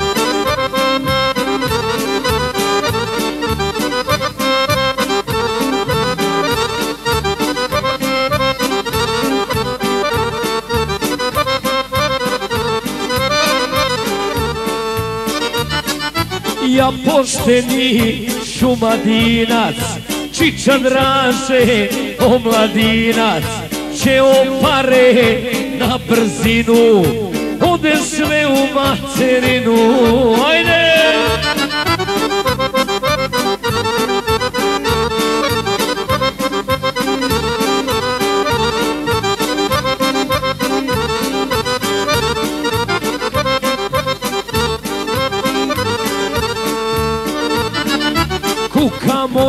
Ja pošteni Šumadinac, Čiča Draže, omladinac, će opare na brzinu, ode sve u materinu. Ajde!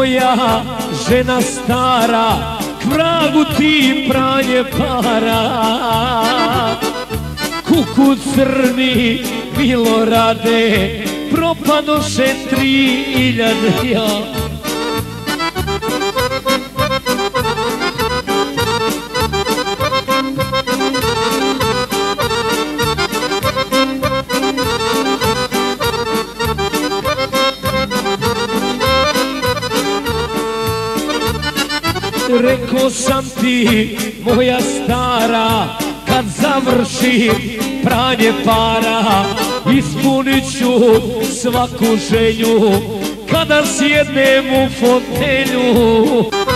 moja žena stara, k vragu ti pranje para. Kuku crni, Milorade, propadoše tri iljade, ja. Rekao sam ti, moja stara, kad završi pranje para, ispunit ću svaku želju kada sjednem u fotelju.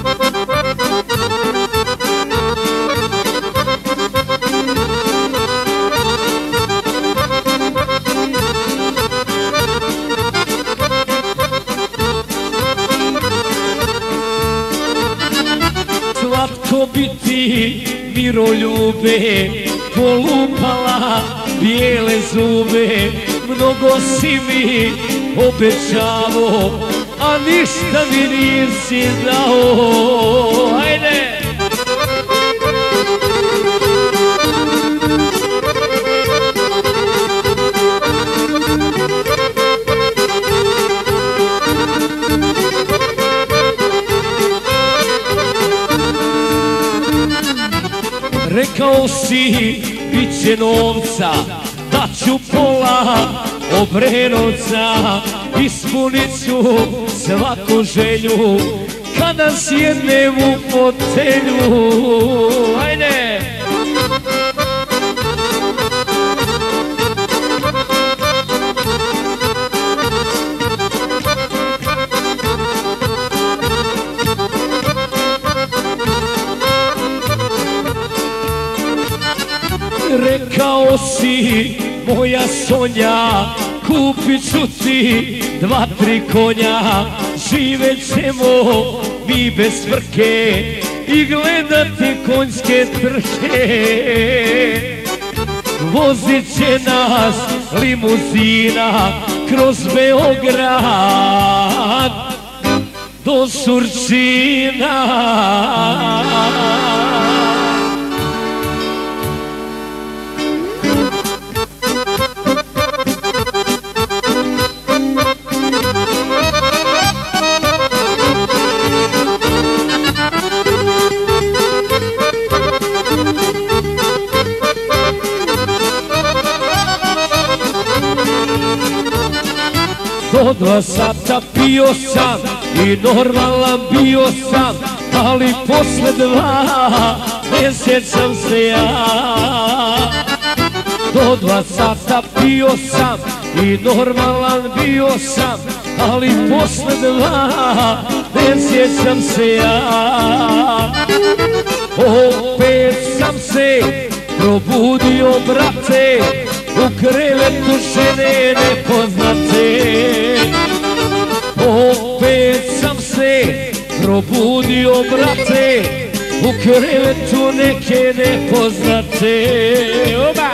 Slatko bi ti, miroljube, polupala bijele zube. Mnogo si mi obećavo, a ništa mi nisi dao. Hajde! Rekao si, bit će novca, daću pola Obrenovca, ispunit ću svaku želju kada sjednem u fotelju. Ajde! Rekao si, moja Sonja, kupit ću ti dva, tri konja, živet ćemo mi bez frke i gledati konjske trke. Vozit će nas limuzina kroz Beograd do Surčina. Do dva sata pio sam i normalan bio sam, ali posle dva ne sjećam se ja. Do dva sata pio sam i normalan bio sam, ali posle dva ne sjećam se ja. Opet sam se probudio, brate, u krevetu žene nepoznate. Opet sam se probudio, brate, u krevetu neke nepoznate. Oba!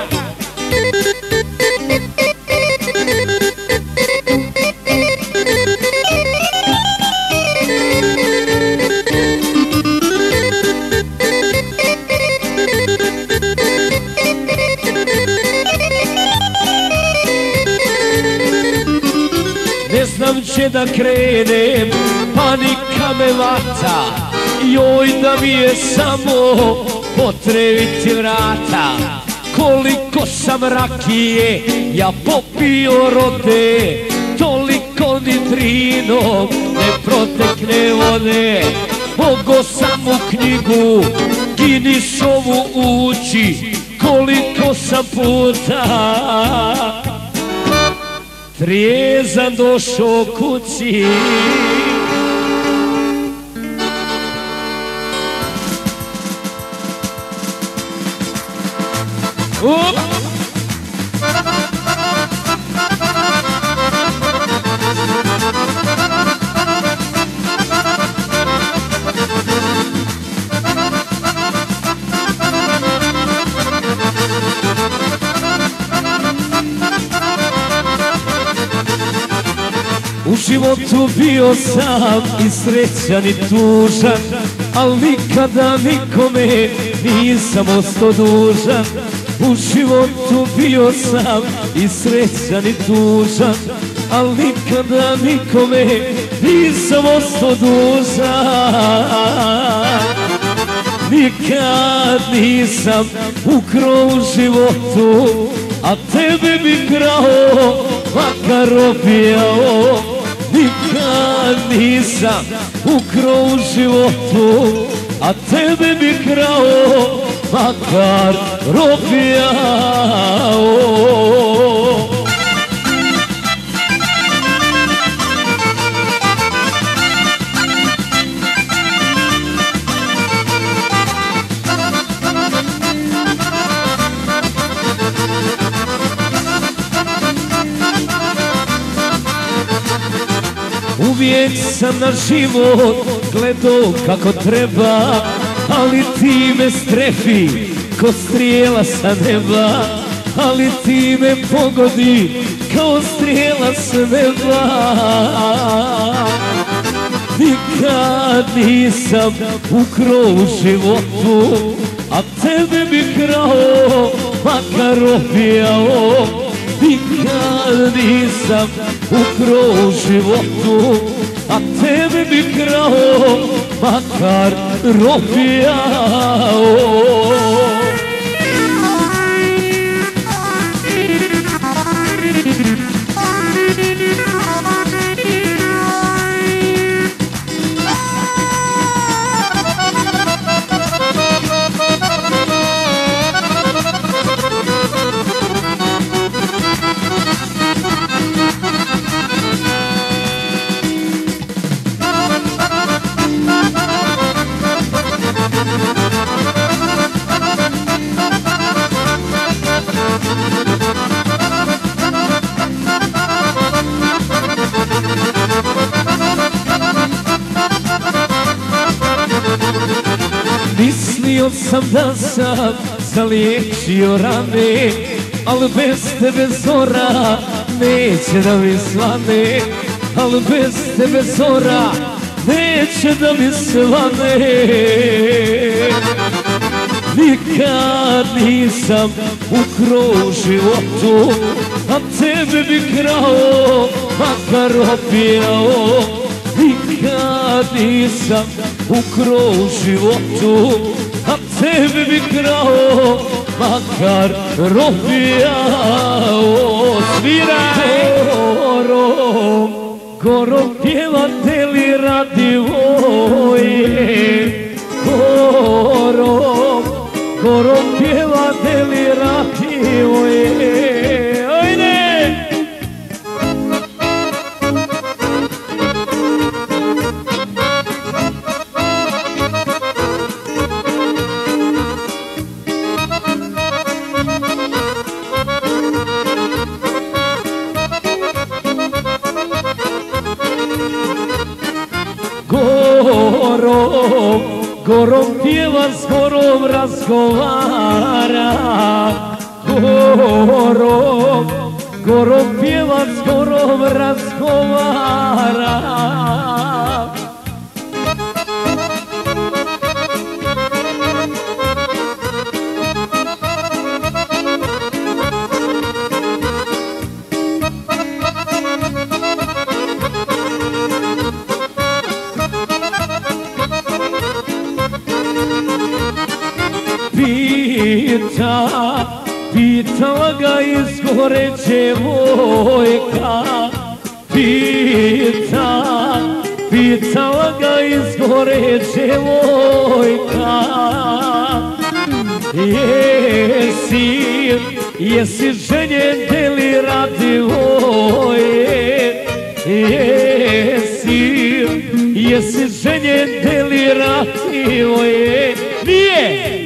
Ne znam će da krenem, panika me vata, joj da mi je samo potreviti vrata. Koliko sam rakije ja popio, rode, toliko nitrinom ne protekne vode. Mogo sam u knjigu Guinnessovu ući, koliko sam puta trijezan došao kući. Up! U životu bio sam i srećan i tužan, al nikada nikome nisam ostao dužan. U životu bio sam i srećan i tužan, al nikada nikome nisam ostao dužan. Nikad nisam ukrao u životu, a tebe bi krao, makar opijao. Nikad nisam ukrao u životu, a tebe bi krao, makar opijao. Uvijek sam na život gledao kako treba, ali ti me strefi ko strijela sa neba, ali ti me pogodi kao strijela sa neba. Nikad nisam ukrao u životu, a tebe bi krao, makar opijao. Nikad nisam ukrao u životu, a tebe bi krao, makar opijao. Mislio sam da sam zaliječio rane, al bez tebe zora neće da mi svane. Al bez tebe zora neće da mi svane. Nikad nisam ukrao u životu, a tebe bi krao, makar opijao. Nikad nisam ukrao u životu, a tebe bi krao, makar opijao. Sviraj! Gorom, gorom pjevate li radi voje? Gorom, gorom pjevate li radi voje? Ajde! Gorom, gorom pjeva, s gorom razgovara. Gorom, gorom pjeva, s gorom razgovara. Pita, pitala ga iz gore djevojka. Pita, pitala ga iz gore djevojka. Jesi, jesi ženjen deli radi voje? Jesi, jesi ženjen deli radi voje? Nije!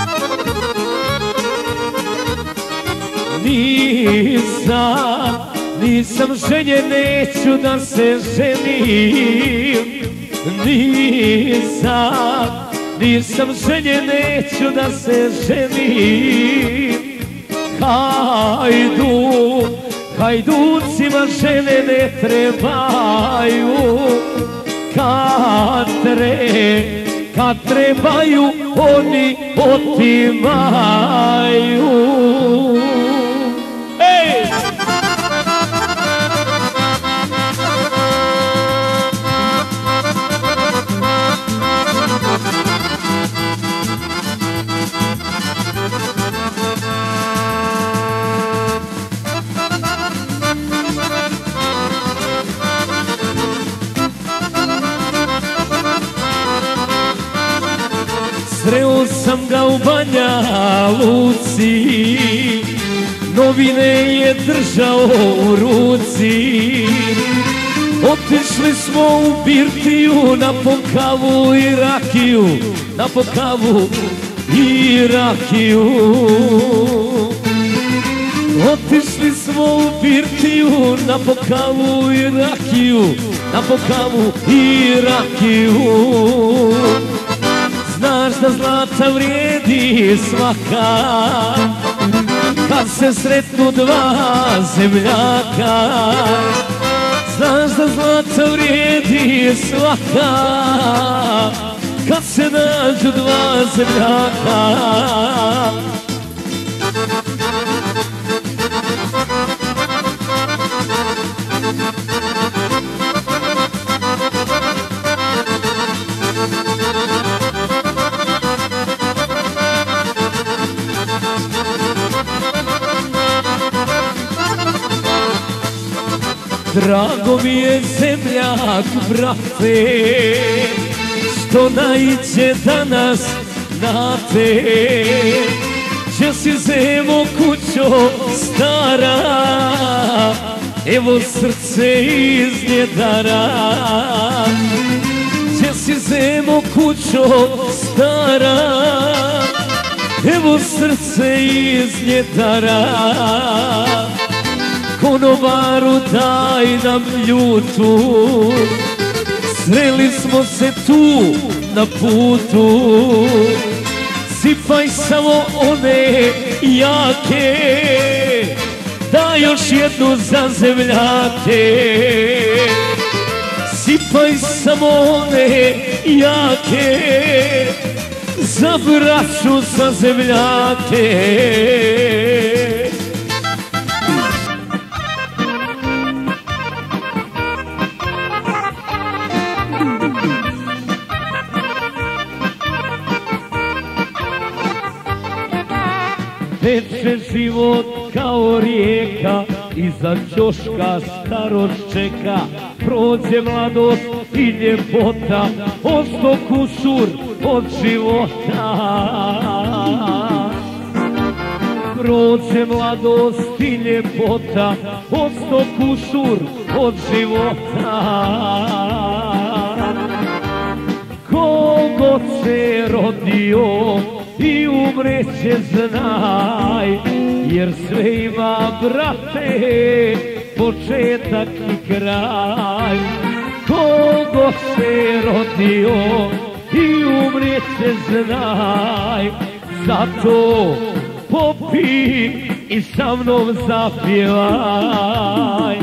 Nisam nisam ženjen, neću da se ženim. Nisam, nisam ženjen, neću da se ženim. Hajdu, hajducima žene ne trebaju. Kad tre, kad trebaju, oni otimaju. Ej! Sreo sam ga u Banja Luci, novine je držao u ruci. Otišli smo u birtiju na pokavu i rakiju, na pokavu i rakiju. Otišli smo u birtiju na pokavu i rakiju, na pokavu i rakiju. Znaš da zlata vrijedi svaka, kad se sretnu dva zemljaka. Znaš da zlata vrijedi svaka, kad se nađu dva zemljaka. Drago mi je zemljak, brate, što naiđe danas na te. Če si zemo kućo stara, evo srce iz njedara. Če si zemo kućo stara, evo srce iz njedara. Konobaru daj nam ljutu, sreli smo se tu na putu. Sipaj samo one jake, daj još jednu za zemljake. Sipaj samo one jake, za braću, za zemljake. Teče život kao rijeka, iza ćoška starost čeka. Prođe mladost i ljepota, osto kusur od života. Prođe mladost i ljepota, osto kusur od života. Kogo se rodio i umreće znaj, jer sve ima, brate, početak i kraj. Kogo se rodio i umreće znaj, zato popi i sa mnom zapjevaj.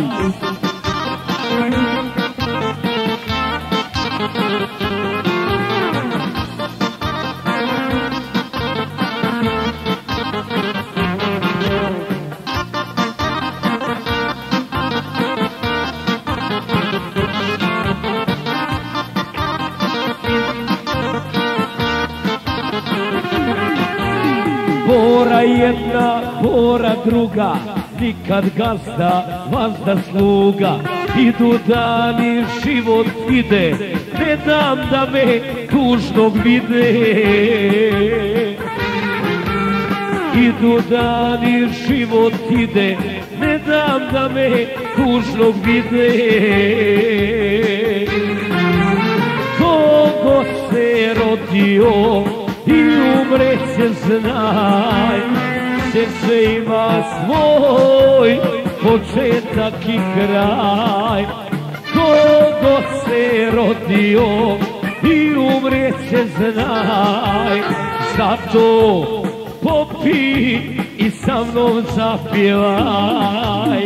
Bora jedna, bora druga, nikad gazda, vazda sluga. Idu dani, život ide, ne dam da me tužnog vide. Idu dani, život ide, ne dam da me tužnog vide. Kogo se rodio i umreće znaj, jer sve ima svoj početak i kraj. Kogo se rodio i umreće znaj, zato popi i sa mnom zapjevaj.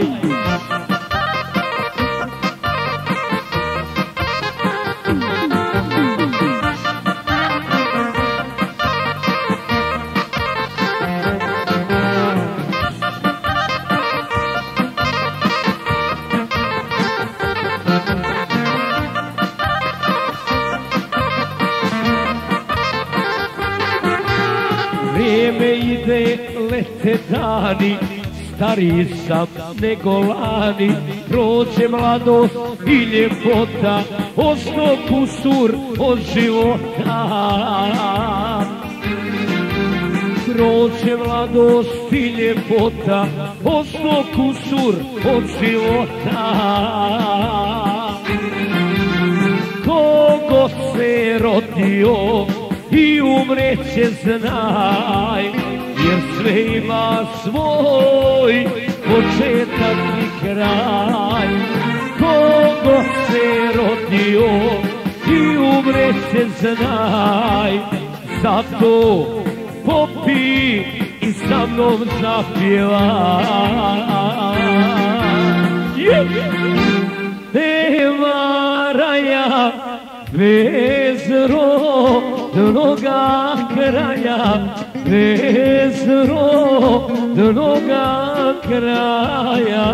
Vrijeme ide, lete dani, stariji sam nego lani. Prođe mladost i ljepota, osto kusur od života. Prođe mladost i ljepota, osto kusur od života. Kogo se rodio i umreće znaj, jer sve ima svoj početak i kraj. Kogo se rodio i umreće znaj, zato popi i sa mnom zapjevaj. Nema raja bez rodnoga kraja, bez rodnoga kraja.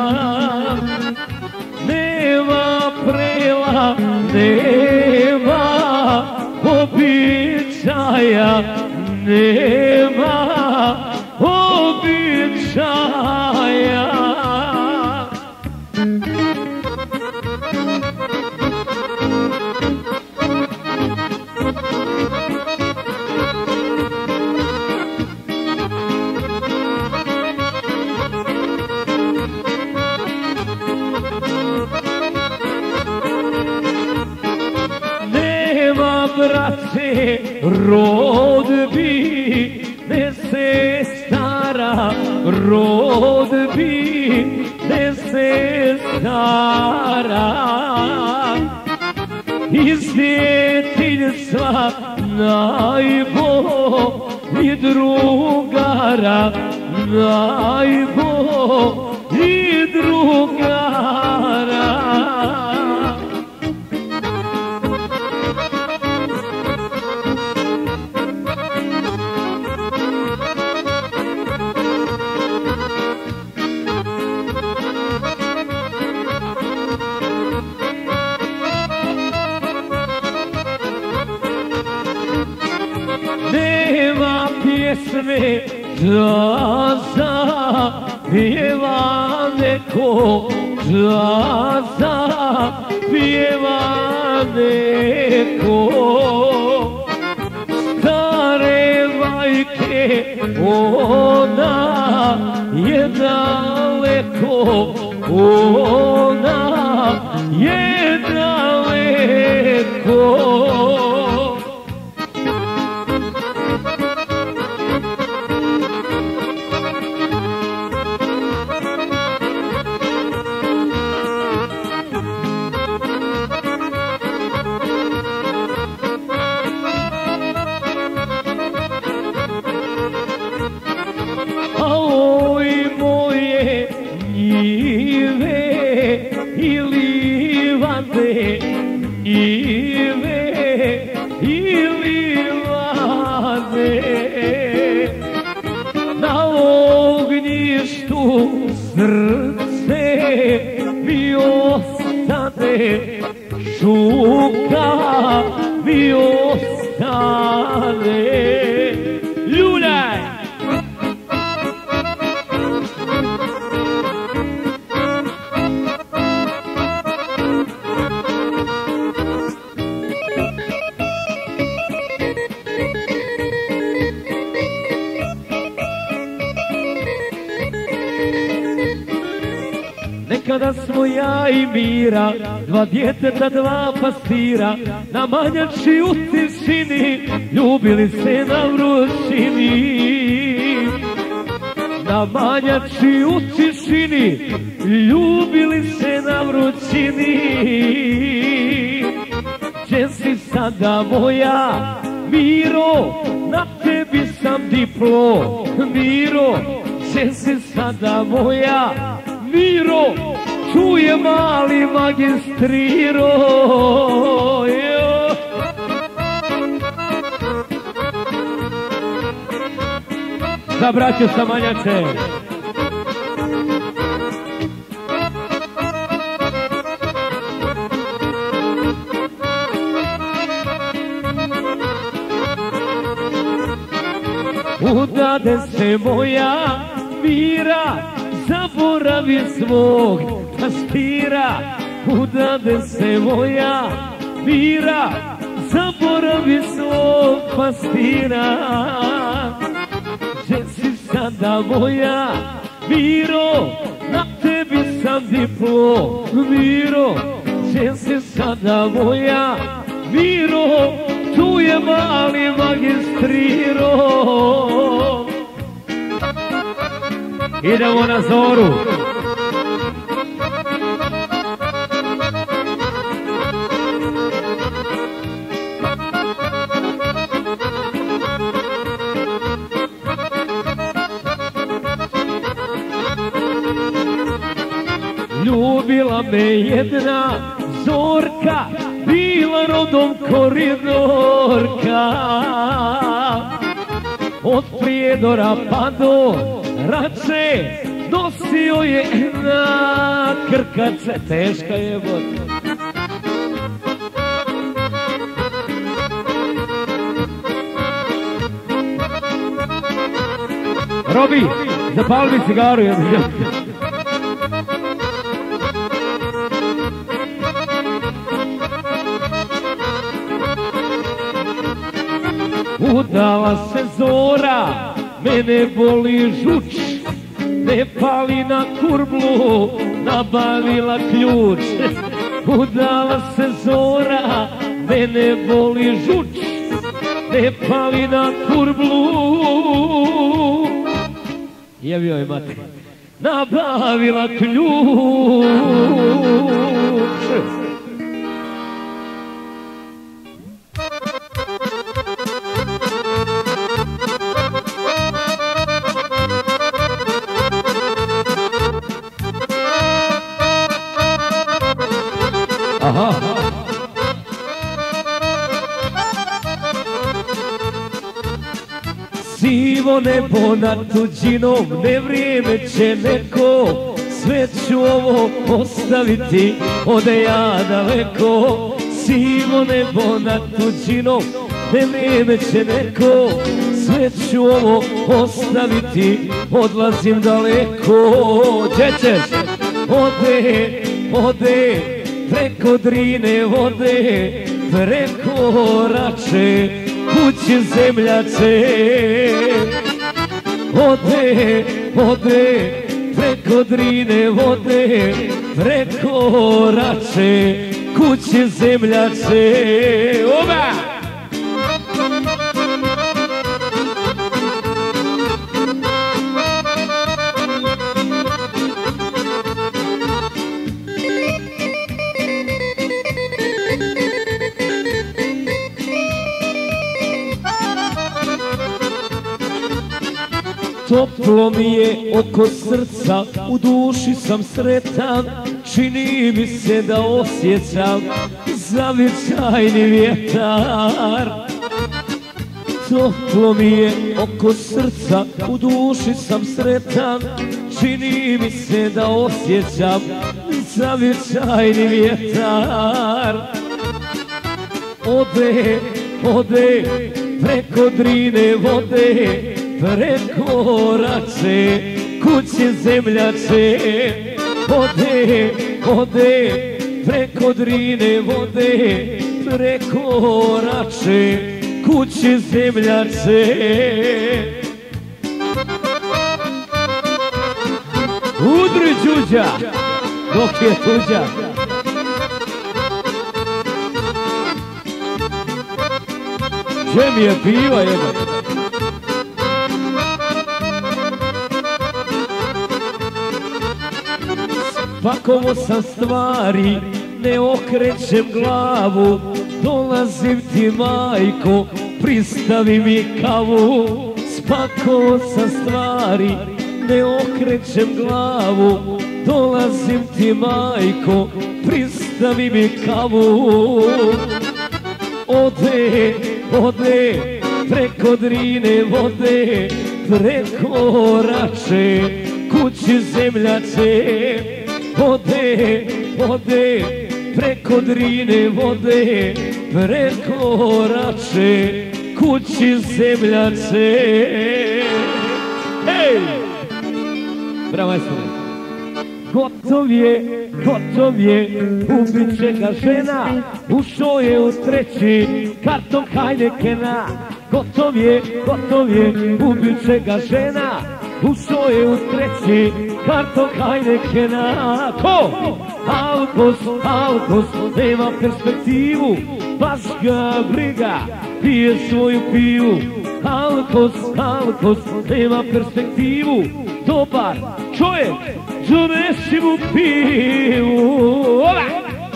Nema prela, nema običaja, nema običaja. Brate, rodbi, ne se stara, rodbi, ne se stara. Iz djetinjstva najbolji drugara, najbolji drugara. Nema pjesme da zapjeva neko, da zapjeva neko. Stare majke, ona je daleko, ona je daleko. Njive ili lade, na ognjištu srce mi ostane, šuka mi ostane. Ljulaj! Nekada smo ja i Mira, dva djeteta, dva pastira, na manjači u tišini, ljubili se na vrućini. na manjači u tišini, ljubili se na vrućini. Gdje si sada moja Miro, na tebi sam diplo. Miro, gdje si sada moja Miro, čuje mali magistriro. Za braću sa manjače. Udade se moja Mira, zaboravi svog pastira. Udade se moja Mira, zaboravi svog pastira. Gdje si sada moja Miro, na tebi sam diplo. Miro, gdje si sada moja Miro, tu je mali magistriro. Idemo na zoru. Ljubila me jedna Zorka, bila rodom koridorka. Od Prijedora pa do Rače nosio je na krkace. Teška je voda. Robi, zapali mi cigaru. Udala se Zora, mene boli žuč, ne pali na kurblu, nabavila ključ. Udala se Zora, mene boli žuč, ne pali na kurblu. Jebio je mati, nabavila ključ. Aha. Sivo nebo nad tuđinom, ne vrijeme će neko, sve ću ovo ostaviti, ode ja daleko. Sivo nebo nad tuđinom, ne vrijeme će neko, sve ću ovo ostaviti, odlazim daleko. Gdje ćeš? Ode, ode, preko Drine vode, preko Rače, kući zemljače. Ode, ode, preko Drine vode, preko Rače, kući zemljače. Oba! Toplo mi je oko srca, u duši sam sretan, čini mi se da osjećam zavičajni vjetar. Toplo mi je oko srca, u duši sam sretan, čini mi se da osjećam zavičajni vjetar. Ode, ode, preko Drine vode, preko Rače, kući zemljače. Ode, ode, preko Drine vode, preko Rače, kući zemljače. Udri đuđa, dok je tuđa. Gdje mi je piva jeba? spakovo sam stvari, ne okrećem glavu, dolazim ti majko, pristavi mi kavu. Spakovo sam stvari, ne okrećem glavu, dolazim ti majko, pristavi mi kavu. Ode, ode, preko Drine vode, preko Rače, kući zemljače. Ode, ode, preko Drine vode, preko Rače, kući zemljače. Hej! Bravo, majstore. Gotov je, gotov je, ubit će ga žena, ušao je u treći karton Heinekena. Gotov je, gotov je, ubit će ga žena, ušao je u treći karton Heinekena. Ko? Alkos, alkos, nema perspektivu, baš ga briga, pije svoju pivu. Alkos, alkos, nema perspektivu, dobar čovjek, donesi mu pivu. Ola!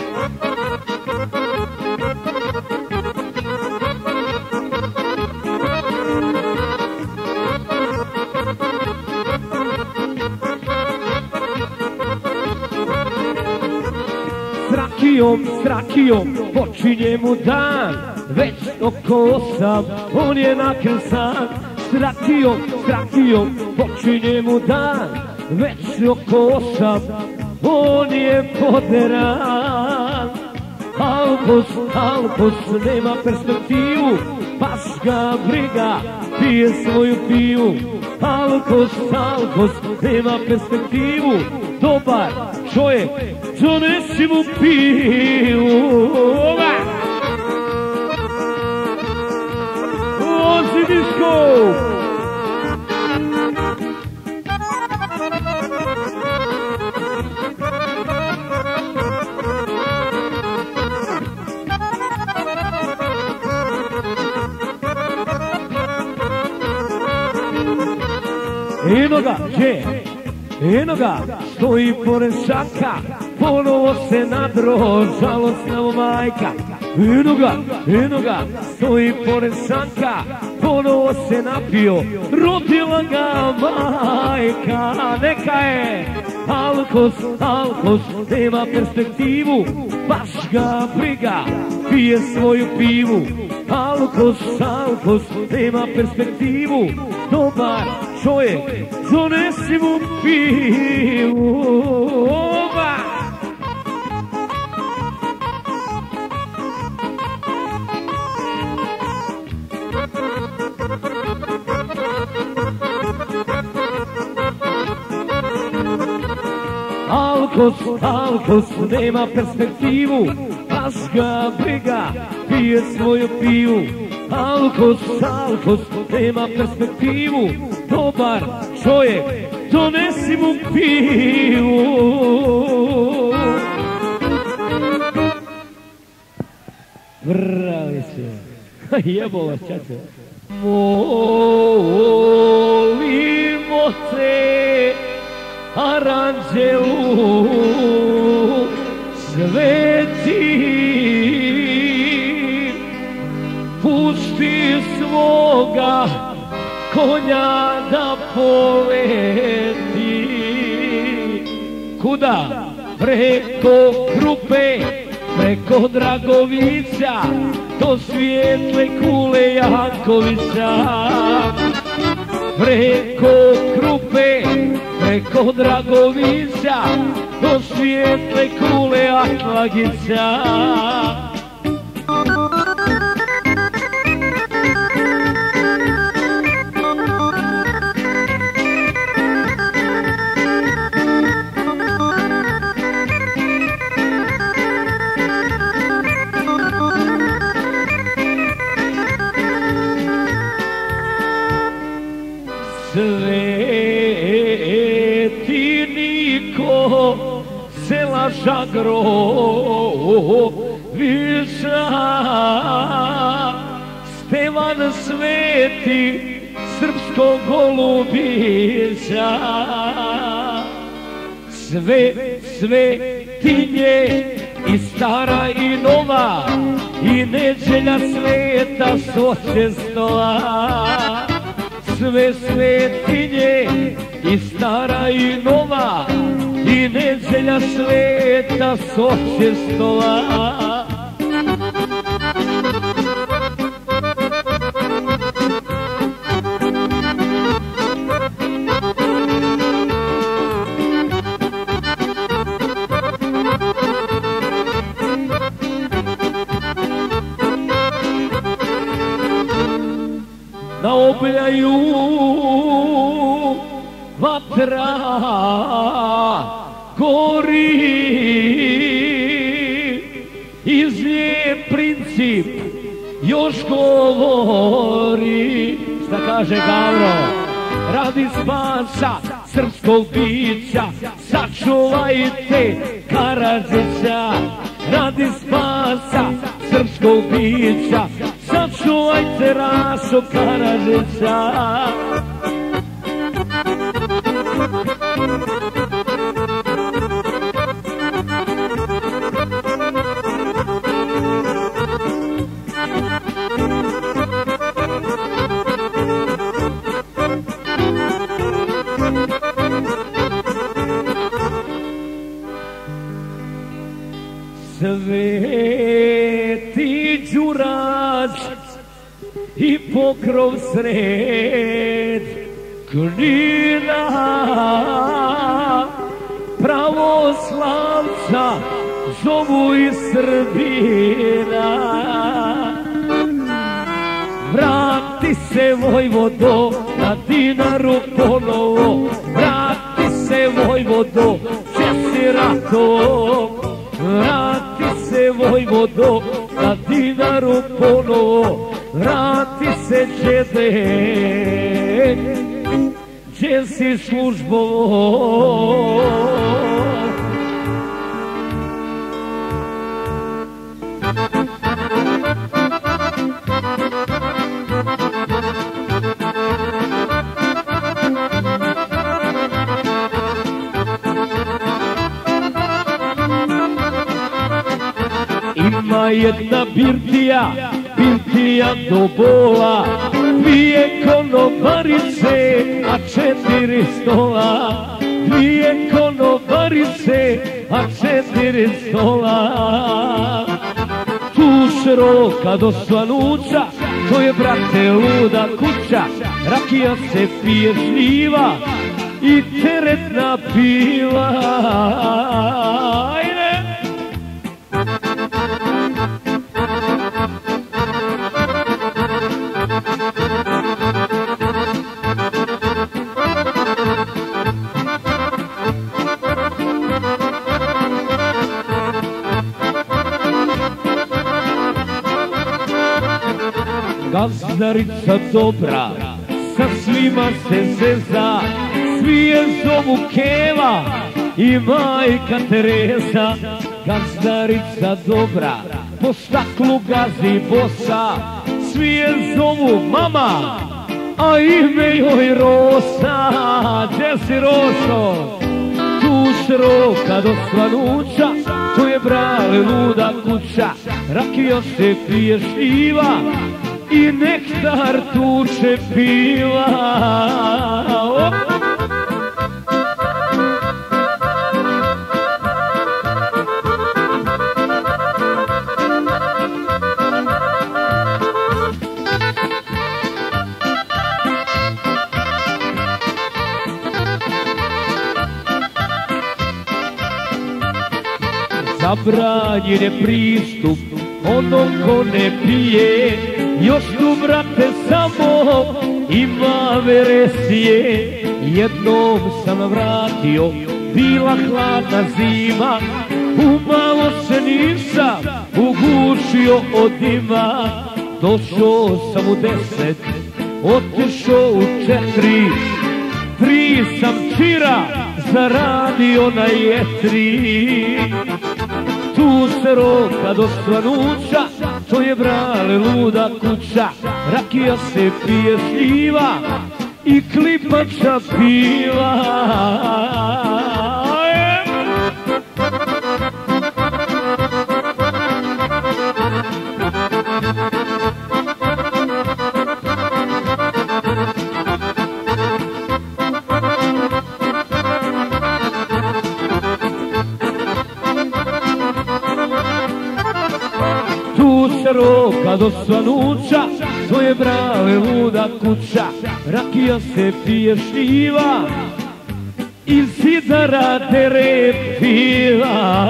S rakijom, s rakijom, počinje mu dan, već oko osam, on je nakrsan. S rakijom, s rakijom, počinje mu dan, već oko osam, on je poderan. Alkos, alkos, nema perspektivu, baš ga briga, pije svoju pivu. Alkos, alkos, nema perspektivu, dobar čovjek, donesi mu pivu. Vozi disko! Eno ga, gdje? Eno ga, stoji pored šaka, ponovo se nadro, žalostna mu majka. Eno ga, eno ga, stoji pored šanka, ponovo se napio, rodila ga majka. Neka je, alkos, alkos, nema perspektivu, baš ga briga, pije svoju pivu. Alkos, alkos, nema perspektivu, dobar čovjek, donesi mu pivu. Alkos, alkos, nema perspektivu, baš ga briga, pije svoju pivu. Alkos, alkos, nema perspektivu, dobar čovjek, donesi mu pivu. Bravi se, jebola čače. Molimo te, aranđelu sveti, pusti svoga konja da poleti. Kuda? Preko Krupe, preko Dragovića, do svijetle kule Jankovića. Preko Krupe, preko Dragovića, do svijetle kule Atlagića. Sveti Niko, sela Žagrovića, Stevan Sveti, srpskog golubića. Sve svetinje i stara i nova i neđelja sveta s očestola. Sve svetinje i stara i nova i neđelja sveta s očestola. Na obljaju vatra gori, iz nje princip još govori. Šta kaže Gavro? Radi spasa srpskog bića, sačuvajte Karadžića. Radi spasa srpskog bića, sačuvajte Raso Karadžića. Sveti Đurađ i pokrov sred Knina, pravoslavca zovu iz Srbina. Vrati se Vojvodo na Dinaru ponovo, vrati se Vojvodo, če si rato. Vrati se Vojvodo na Dinaru ponovo, vrati se džede, gdje si službovo. Ima jedna birtija, birtija do bola, dvije konobarice, a četiri stola. Dvije konobarice, a četiri stola. Tu široka do svanuća, to je, brate, luda kuća. Rakija se pije šljiva i teretna piva. Gazdarica dobra, sa svima se zeza, svi je zovu Keva i majka Tereza. Gazdarica dobra, po staklu gazi bosa, svi je zovu mama, a ime joj Rosa. Gdje si Roso? Tu široka do svanuća, to je, brale, luda kuća. Rakija se pije šljiva i nektar tuče piva. Zabranjen je pristup onom ko ne pije, još tu, brate, samo ima veresije. Jednom sam vratio, bila hladna zima, umalo se nisam ugušio od dima. Došao sam u deset, otišao u četiri, tri sam čira zaradio na jetri. Tu se roka do svanuća, to je, brale, luda kuća. Rakija se pije šljiva i klipača piva. večero kad osvanuća, svoje brale luda kuća, rakija se pije šljiva, iz sidara tere piva.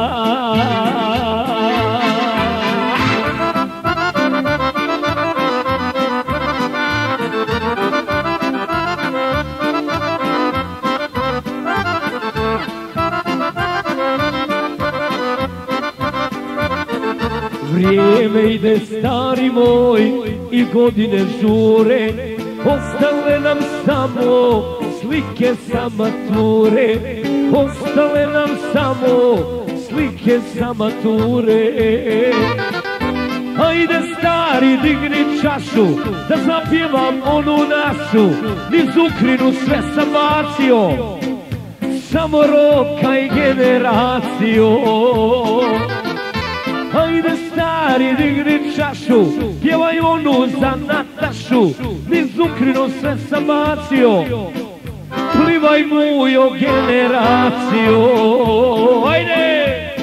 Vrijeme ide, stari moj, i godine žure, ostale nam samo slike sa mature, ostale nam samo slike sa mature. Ajde stari, digni čašu, da zapjevam onu našu, niz Ukrinu sve sam bacio, samo roka i generaciju. Ajde stari, digni čašu, pjevaj onu za Natašu, niz Ukrinu sve sam bacio, plivaj mojo generaciju. Ajde!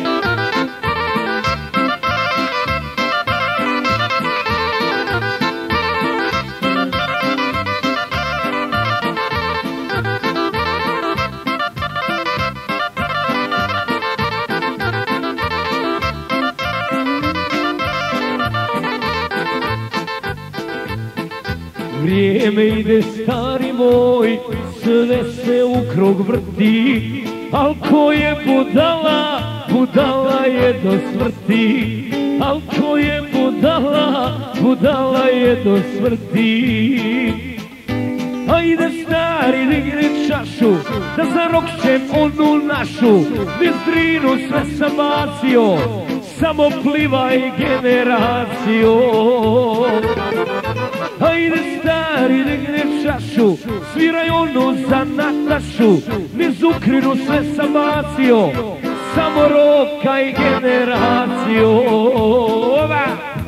Vrijeme ide, stari moj, sve se u krug vrti, al ko je budala, budala je do smrti. Al ko je budala, budala je do smrti. Ajde stari, digni čašu, da zarokćem onu našu, niz Drinu sve sam bacio, samo plivaj generaciju. Ajde stari, digni čašu, sviraj onu za Natašu, niz Ukrinu sve sam bacio, samo roka i generaciju. Ova!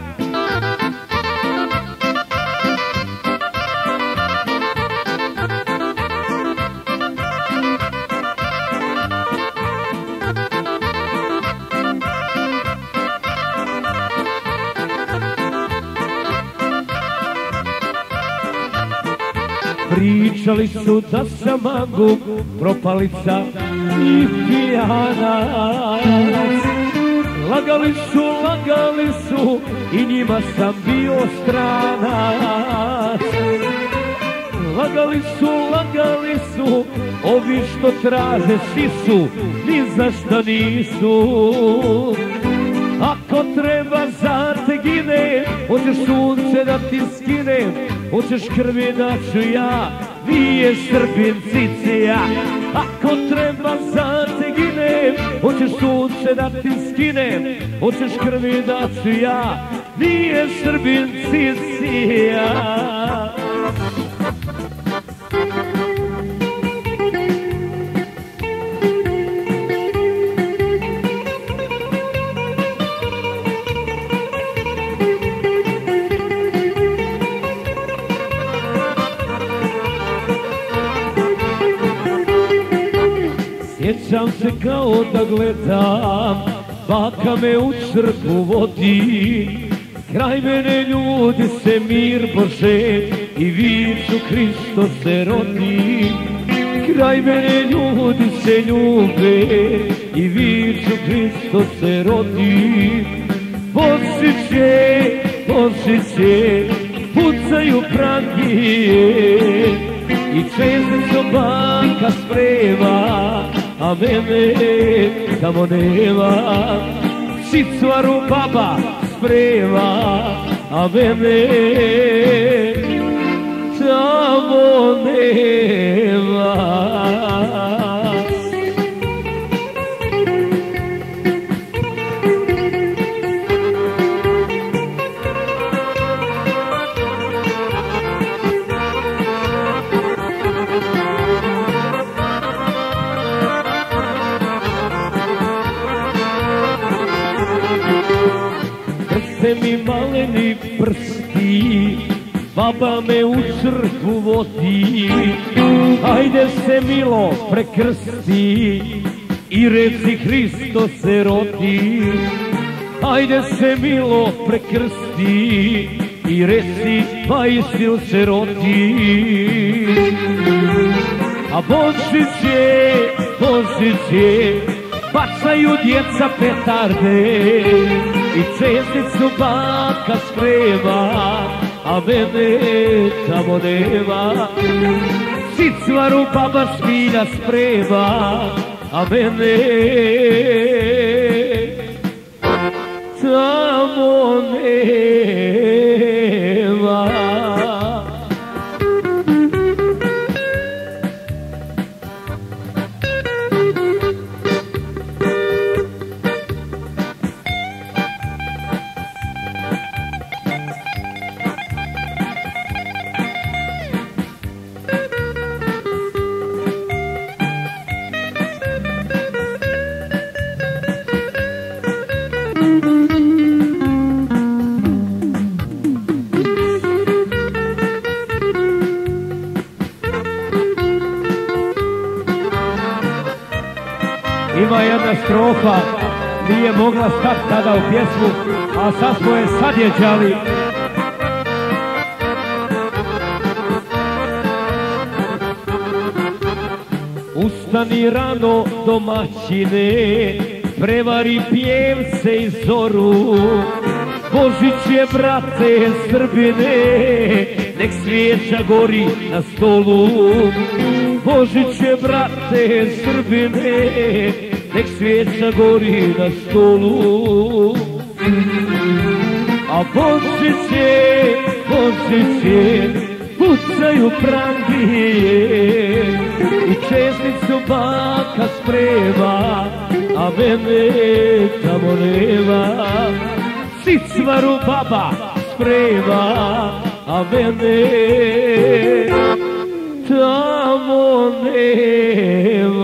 Pričali su da sam mangup, propalica i pijanac. Lagali su, lagali su, i njima sam bio stranac. Lagali su, lagali su, ovi što traže sisu, ni za šta nisu. Ako treba za te ginem, hoćeš sunce da ti skinem, hoćeš krvi da ću ja, nije Srbin cicija. Ako treba za te ginem, hoćeš sunce da ti skinem, hoćeš krvi da ću ja, nije Srbin cicija. Sjećam se kao da gledam, baka me u crkvu vodi, kraj mene ljudi se mir Bože i viču Hristo se rodi. Kraj mene ljudi se ljube i viču Hristo se rodi. Božiće, Božiće, pucaju prangije i često baka sprema, a mene tamo nema. Šicvaru baba sprema, a mene tamo nema. Mi maleni prsti, baba me u crkvu vodi. Ajde se milo prekrsti i reci Hristo se rodi. Ajde se milo prekrsti i reci pa istil se rodi. A Božić je, Božić je, bacaju djeca petarde i česticu baka sprema, a mene tamo nema. Cicvaru baba špilja sprema, a mene tamo nema. Ima jedna strofa, nije mogla stati tada u pjesmu, a sad smo je sadjeđali. Ustani rano domaćine, prevari pjevce i zoru. Božić je, brate Srbine, nek svijeća gori na stolu. Božić je, brate Srbine, nek svijeća gori na stolu. A Božić je, Božić je, pucaju prangije i česticu baka sprema, a mene tamo nema. Cicvaru baba sprema, a mene tamo nema.